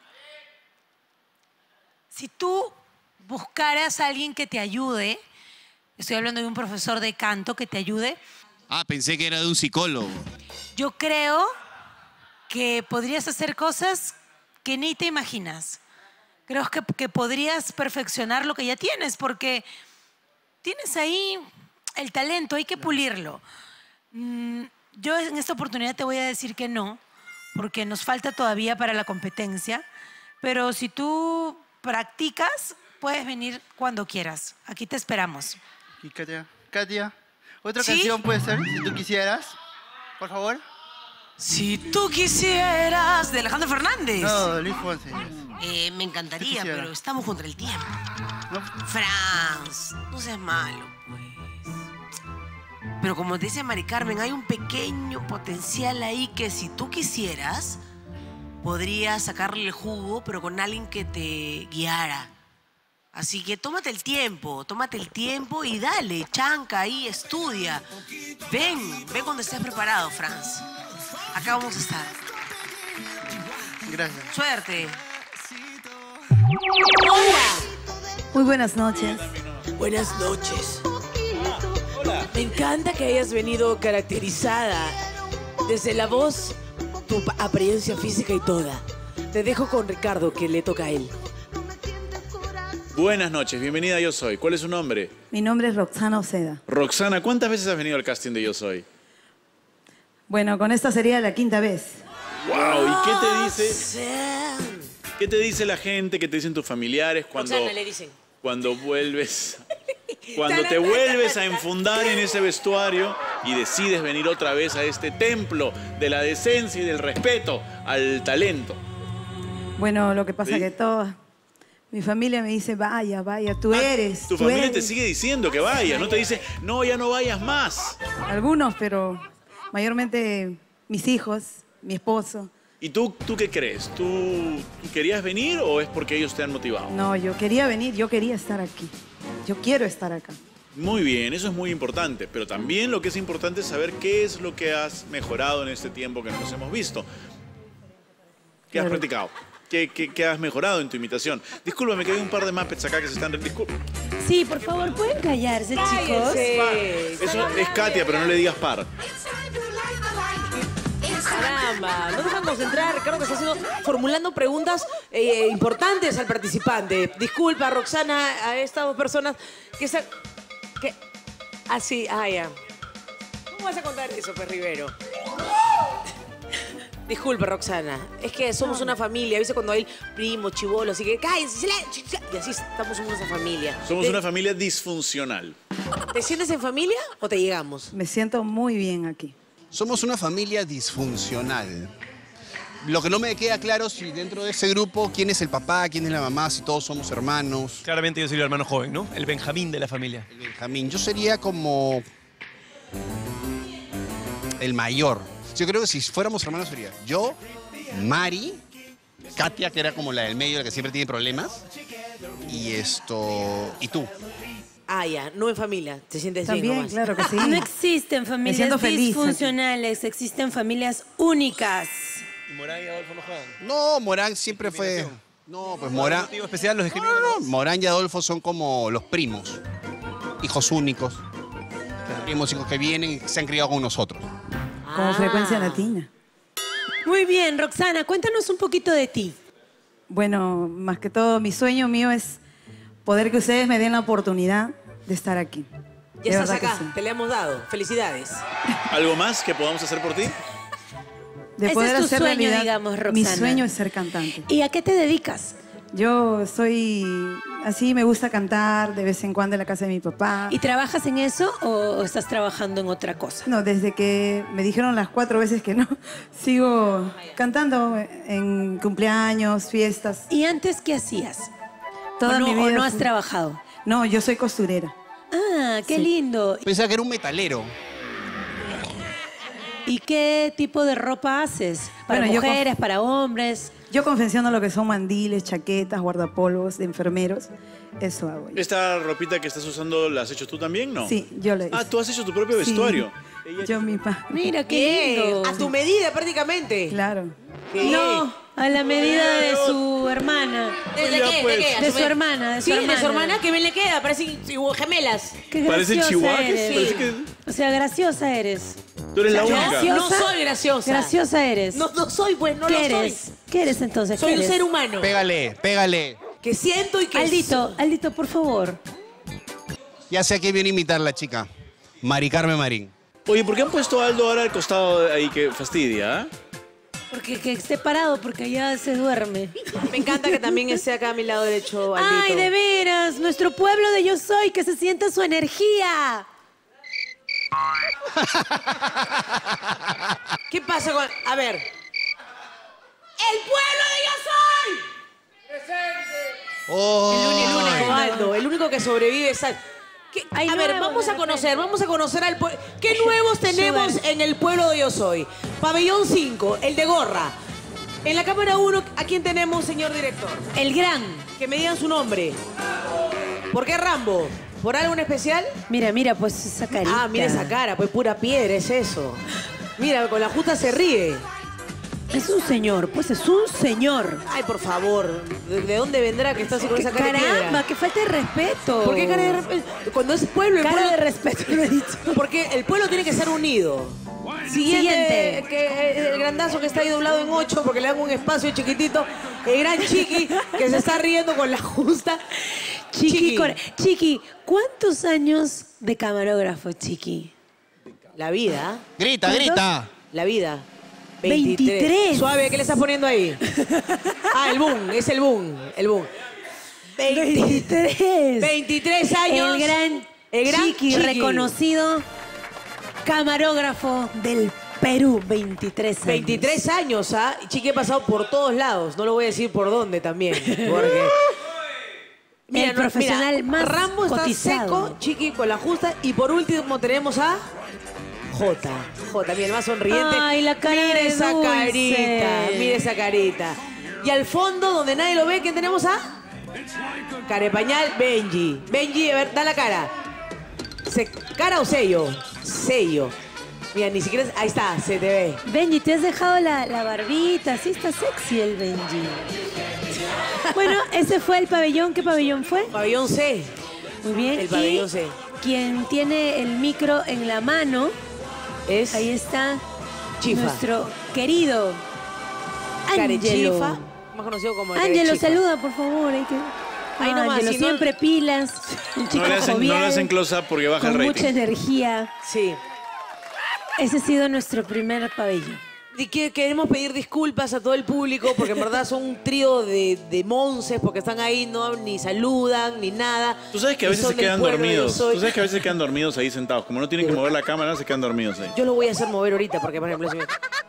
S2: si tú buscaras a alguien que te ayude, estoy hablando de un profesor de canto que te ayude,
S1: Ah, pensé que era de un psicólogo.
S2: yo creo que podrías hacer cosas que ni te imaginas. Creo que, que podrías perfeccionar lo que ya tienes, porque tienes ahí el talento, hay que pulirlo. Mm, yo en esta oportunidad te voy a decir que no, porque nos falta todavía para la competencia, pero si tú practicas, puedes venir cuando quieras. Aquí te esperamos.
S18: Y Katia, Katia, otra
S2: ¿Sí?
S18: canción puede ser, si tú quisieras, por favor.
S4: Si tú quisieras, de Alejandro Fernández.
S18: No, de Luis Fonsi.
S4: Eh, me encantaría,
S18: Si quisiera.
S4: pero estamos contra el tiempo. Franz, no seas malo, pues. Pero como te dice Mari Carmen, hay un pequeño potencial ahí que si tú quisieras, podrías sacarle el jugo, pero con alguien que te guiara. Así que tómate el tiempo, tómate el tiempo y dale, chanca ahí, estudia. Ven, ven cuando estés preparado, Franz. Acá vamos a estar.
S18: Gracias.
S4: Suerte.
S19: Muy buenas noches.
S14: Buenas noches. Me encanta que hayas venido caracterizada desde la voz, tu pa- apariencia física y toda. Te dejo con Ricardo, que le toca a él.
S15: Buenas noches, bienvenida a Yo Soy. ¿Cuál es su nombre?
S19: Mi nombre es Roxana Oceda.
S15: Roxana, ¿cuántas veces has venido al casting de Yo Soy?
S19: Bueno, con esta sería la quinta vez.
S15: Wow, ¿y qué te dice? ¿Qué te dice la gente? ¿Qué te dicen tus familiares cuando,
S14: Roxana, le dicen.
S15: cuando vuelves? Cuando te vuelves a enfundar en ese vestuario y decides venir otra vez a este templo de la decencia y del respeto al talento.
S19: Bueno, lo que pasa
S15: ¿Sí?
S19: que toda mi familia me dice, vaya, vaya, tú eres.
S15: Ah, Tu
S19: tú
S15: familia
S19: eres.
S15: te sigue diciendo que vayas, no te dice, no, ya no vayas más.
S19: Algunos, pero mayormente mis hijos mi esposo.
S15: ¿Y tú, tú qué crees? ¿Tú querías venir o es porque ellos te han motivado?
S19: No, yo quería venir, yo quería estar aquí. Yo quiero estar acá.
S15: Muy bien, eso es muy importante, pero también lo que es importante es saber qué es lo que has mejorado en este tiempo que nos hemos visto. ¿Qué has
S19: Claro.
S15: practicado? ¿Qué, qué, qué has mejorado en tu imitación? Discúlpame, que hay un par de Muppets acá que se están... Disculpa.
S2: Sí, por favor, ¿pueden callarse, chicos?
S15: Eso es Katia, pero no le digas par.
S14: Caramba, no dejan concentrar, Ricardo, que está haciendo, formulando preguntas eh, importantes al participante. Disculpa, Roxana, a estas dos personas que se... Que, así, ah, ya. ¿Cómo vas a contar eso, Fer Rivero? Disculpa, Roxana. Es que somos una familia. ¿Viste cuando hay primos, chibolos? Así que cállense, silencio. Y así estamos en una familia.
S15: Somos
S14: ¿Te,
S15: una familia disfuncional.
S14: ¿Te sientes en familia o te llegamos?
S19: Me siento muy bien aquí.
S1: Somos una familia disfuncional. Lo que no me queda claro si dentro de ese grupo, quién es el papá, quién es la mamá, si todos somos hermanos.
S5: Claramente yo soy el hermano joven, ¿no? El Benjamín de la familia.
S1: El Benjamín. Yo sería como el mayor. Yo creo que si fuéramos hermanos sería yo, Mari, Katia, que era como la del medio, la que siempre tiene problemas, y esto, y tú.
S14: Ah, ya, no en familia. ¿Te sientes
S19: También,
S14: bien nomás?
S19: claro que sí.
S2: No existen familias
S19: siento feliz
S2: disfuncionales, existen familias únicas.
S5: ¿Y Morán y Adolfo no juegan?
S1: No, Morán siempre fue... No, pues Morán...
S5: motivo especial los escribió?
S1: No, no, no. Morán y Adolfo son como los primos, hijos únicos. Primos hijos que vienen y se han criado con nosotros.
S19: Como
S14: Ah.
S19: frecuencia latina.
S2: Muy bien, Roxana, cuéntanos un poquito de ti.
S19: Bueno, más que todo, mi sueño mío es poder que ustedes me den la oportunidad de estar aquí.
S14: Ya
S19: De
S14: estás
S19: verdad que
S14: acá,
S19: sí.
S14: te le hemos dado. Felicidades.
S15: ¿Algo más que podamos hacer por ti?
S19: De
S2: Ese
S19: poder
S2: es tu
S19: hacer
S2: sueño,
S19: realidad-
S2: digamos,
S19: Mi
S2: Roxana.
S19: sueño es ser cantante.
S2: ¿Y a qué te dedicas?
S19: Yo soy así, me gusta cantar de vez en cuando en la casa de mi papá.
S2: ¿Y trabajas en eso o estás trabajando en otra cosa?
S19: No, desde que me dijeron las cuatro veces que no, sigo cantando en cumpleaños, fiestas.
S2: ¿Y antes qué hacías?
S19: Toda
S2: ¿O no,
S19: mi vida
S2: o no has
S19: fue-
S2: trabajado?
S19: No, yo soy costurera.
S2: Ah, qué
S19: Sí.
S2: lindo.
S1: Pensaba que era un metalero.
S2: ¿Y qué tipo de ropa haces? ¿Para
S19: Bueno, yo con-
S2: mujeres, para hombres?
S19: Yo confecciono lo que son mandiles, chaquetas, guardapolvos de enfermeros. Eso hago yo.
S15: ¿Esta ropita que estás usando la has hecho tú también, no?
S19: Sí, yo lo hice.
S15: Ah, tú has hecho tu propio
S19: Sí.
S15: vestuario.
S19: Yo misma.
S2: Mira, qué
S14: Bien,
S2: lindo.
S14: a tu medida prácticamente.
S19: Claro.
S14: Bien.
S2: No, a la medida de su hermana.
S14: ¿De, de
S15: Ya,
S14: qué?
S15: pues.
S14: ¿De qué? ¿A
S2: De
S14: su
S2: su
S14: me-
S2: hermana, de su
S14: sí,
S2: hermana.
S14: de su hermana, que bien le queda. Parecen igual gemelas.
S2: Qué
S15: Parecen
S2: graciosa
S15: chihuahuas,
S2: eres.
S15: parece que-
S2: O sea, graciosa eres.
S15: Tú eres la
S14: Yo
S15: única.
S14: no soy graciosa.
S2: Graciosa eres.
S14: No, no soy, pues, no
S2: ¿Qué
S14: lo
S2: eres?
S14: soy.
S2: ¿Qué eres entonces?
S14: Soy
S2: ¿Qué
S14: un
S2: eres?
S14: ser humano.
S1: Pégale, pégale.
S14: Que siento y que...
S2: Aldito, Aldito, por favor.
S1: Ya sé a quién viene a imitar la chica. Mari Carmen Marín.
S15: Oye, ¿por qué han puesto a Aldo ahora al costado de ahí que fastidia? ah?
S2: Porque que esté parado, porque allá se duerme.
S14: Me encanta que también esté acá a mi lado derecho, Aldito.
S2: Ay, de veras, nuestro pueblo de Yo Soy, que se sienta su energía.
S14: ¿Qué pasa con...? A ver. ¡El pueblo de Yo Soy!
S1: Oh.
S14: El único, el único, Aldo, el único que sobrevive es Aldo. ¿Qué-
S2: Hay
S14: A ver,
S2: nuevos,
S14: vamos
S2: de
S14: a conocer,
S2: repente.
S14: vamos a conocer al pueblo. ¿Qué nuevos tenemos
S2: Suban.
S14: en el pueblo de Yo Soy? Pabellón cinco, el de gorra. En la cámara uno, ¿a quién tenemos, señor director?
S2: El gran.
S14: Que me digan su nombre. ¿Por qué Rambo? ¿Por algo en especial?
S2: Mira, mira, pues esa carita.
S14: Ah, mira esa cara, pues pura piedra, es eso. Mira, con la justa se ríe.
S2: Es un señor, pues es un señor.
S14: Ay, por favor, ¿de, de dónde vendrá que está así con
S2: Que
S14: esa cara de
S2: caramba,
S14: piedra?
S2: que falta de respeto.
S14: ¿Por qué cara de respeto? Cuando es pueblo, el
S2: Cara
S14: pueblo...
S2: de respeto, lo he dicho.
S14: Porque el pueblo tiene que ser unido. Siguiente,
S2: Siguiente.
S14: que eh, el grandazo que está ahí doblado en ocho porque le dan un espacio chiquitito. El gran Chiqui que se está riendo con la justa.
S2: Chiqui,
S14: Chiqui.
S2: Cor- Chiqui, ¿cuántos años de camarógrafo, Chiqui?
S14: La vida.
S1: Grita,
S2: ¿Cuántos?
S1: grita.
S14: La vida.
S2: veintitrés.
S14: Suave, ¿qué le estás poniendo ahí? Ah, el boom, es el boom, el boom.
S2: veintitrés.
S14: veintitrés años.
S2: El gran,
S14: el gran
S2: Chiqui,
S14: Chiqui.
S2: reconocido camarógrafo del Perú, veintitrés años.
S14: veintitrés años, ¿ah? Y Chiqui ha pasado por todos lados. No lo voy a decir por dónde también. Porque...
S2: El profesional más
S14: Rambo está
S2: cotizado.
S14: seco, Chiqui con la justa. Y por último tenemos a Jota, Jota, mi el más sonriente.
S2: Ay, la cara
S14: Mira
S2: de
S14: esa
S2: Dulce.
S14: carita, mira esa carita. Y al fondo, donde nadie lo ve, ¿quién tenemos a? Carepañal, Benji. Benji, a ver, da la cara. Se- ¿Cara o sello? Sello. Mira, ni siquiera... Ahí está, se te ve.
S2: Benji, te has dejado la, la barbita, sí está sexy el Benji. Bueno, ese fue el pabellón. ¿Qué pabellón fue?
S14: Pabellón C.
S2: Muy bien.
S14: El pabellón
S2: y
S14: C.
S2: Quien tiene el micro en la mano
S14: es...
S2: Ahí está
S14: Chifa.
S2: nuestro querido Ángelo.
S14: Carechifa, más conocido como el
S2: Ángelo,
S14: Carechifa.
S2: saluda, por favor. Hay que...
S14: Ahí nomás,
S2: Ángelo,
S14: si no-
S2: siempre pilas. Un chico
S15: No le hacen, no le
S2: jovial,
S15: hacen close-up porque baja
S2: con
S15: el rating.
S2: mucha energía.
S14: Sí.
S2: Ese ha sido nuestro primer pabellón.
S14: Y que queremos pedir disculpas a todo el público porque en verdad son un trío de, de monces porque están ahí, no ni saludan ni nada.
S15: Tú sabes que a
S14: Y
S15: veces
S14: son
S15: se
S14: del
S15: quedan
S14: pueblo,
S15: dormidos.
S14: yo soy-
S15: Tú sabes que a veces se quedan dormidos ahí sentados. Como no tienen que mover la cámara, se quedan dormidos ahí.
S14: Yo lo voy a hacer mover ahorita porque, por ejemplo, si me-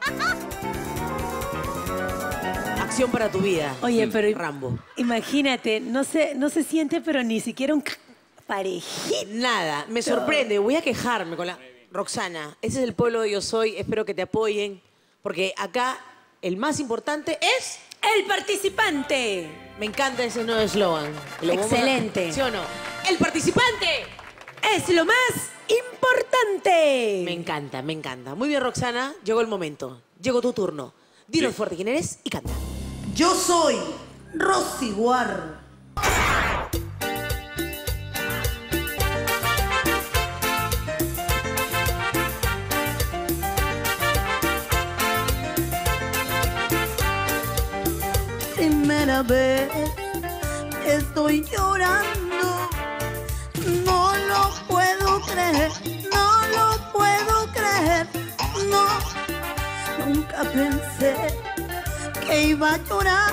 S14: Acción para tu vida.
S2: Oye, pero
S14: Rambo.
S2: imagínate, no se, no se siente, pero ni siquiera un parejito.
S14: Nada, me sorprende. Voy a quejarme con la... Roxana, ese es el pueblo de Yo Soy. Espero que te apoyen porque acá el más importante es...
S2: ¡El participante!
S14: Me encanta ese nuevo eslogan. Lo vamos a-
S2: Excelente.
S14: ¿Sí o no? ¡El participante!
S2: Es lo más importante.
S14: Me encanta, me encanta. Muy bien, Roxana. Llegó el momento. Llegó tu turno. Dinos fuerte quién eres y canta.
S19: Yo soy Rosy Guar. Primera vez estoy llorando, no lo puedo creer, no lo puedo creer, no, nunca pensé que iba a llorar,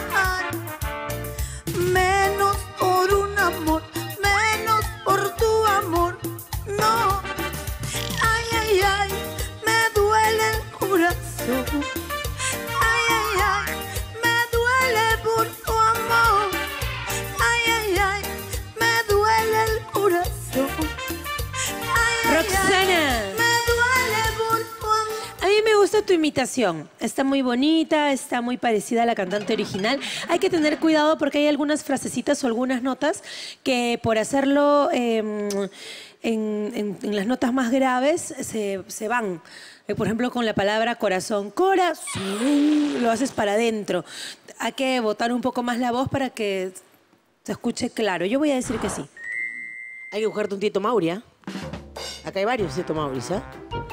S19: menos por un amor, menos por tu amor, no, ay, ay, ay, me duele el corazón, ay, ay, ay, me duele por tu amor, ay, ay, ay, me duele el corazón, ay, ay,
S2: Roxana.
S19: ay, me duele por tu amor.
S2: A mí me gusta tu imitación. Está muy bonita, está muy parecida a la cantante original. Hay que tener cuidado porque hay algunas frasecitas o algunas notas que por hacerlo eh, en, en- en las notas más graves se, se van. Eh, Por ejemplo, con la palabra corazón. Corazón, lo haces para adentro. Hay que botar un poco más la voz para que se escuche claro. Yo voy a decir que sí.
S14: Hay que buscarte un Tito Mauri, ¿ah? Acá hay varios Tito Mauris, ¿ah?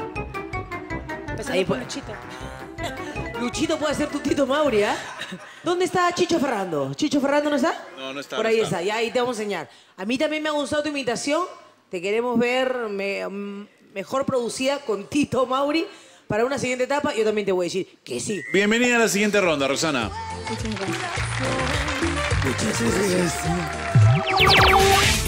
S14: Ahí
S2: por
S14: pu- Luchito puede ser tu Tito Mauri, ¿ah? ¿Dónde está Chicho Ferrando? ¿Chicho Ferrando no está?
S15: No, no está.
S14: Por
S15: no
S14: ahí
S15: está.
S14: está, ya ahí te vamos a enseñar. A mí también me ha gustado tu imitación. Te queremos ver me- mm, mejor producida con Tito Mauri para una siguiente etapa. Yo también te voy a decir que sí.
S15: Bienvenida a la siguiente ronda, Roxana.
S19: Muchas gracias.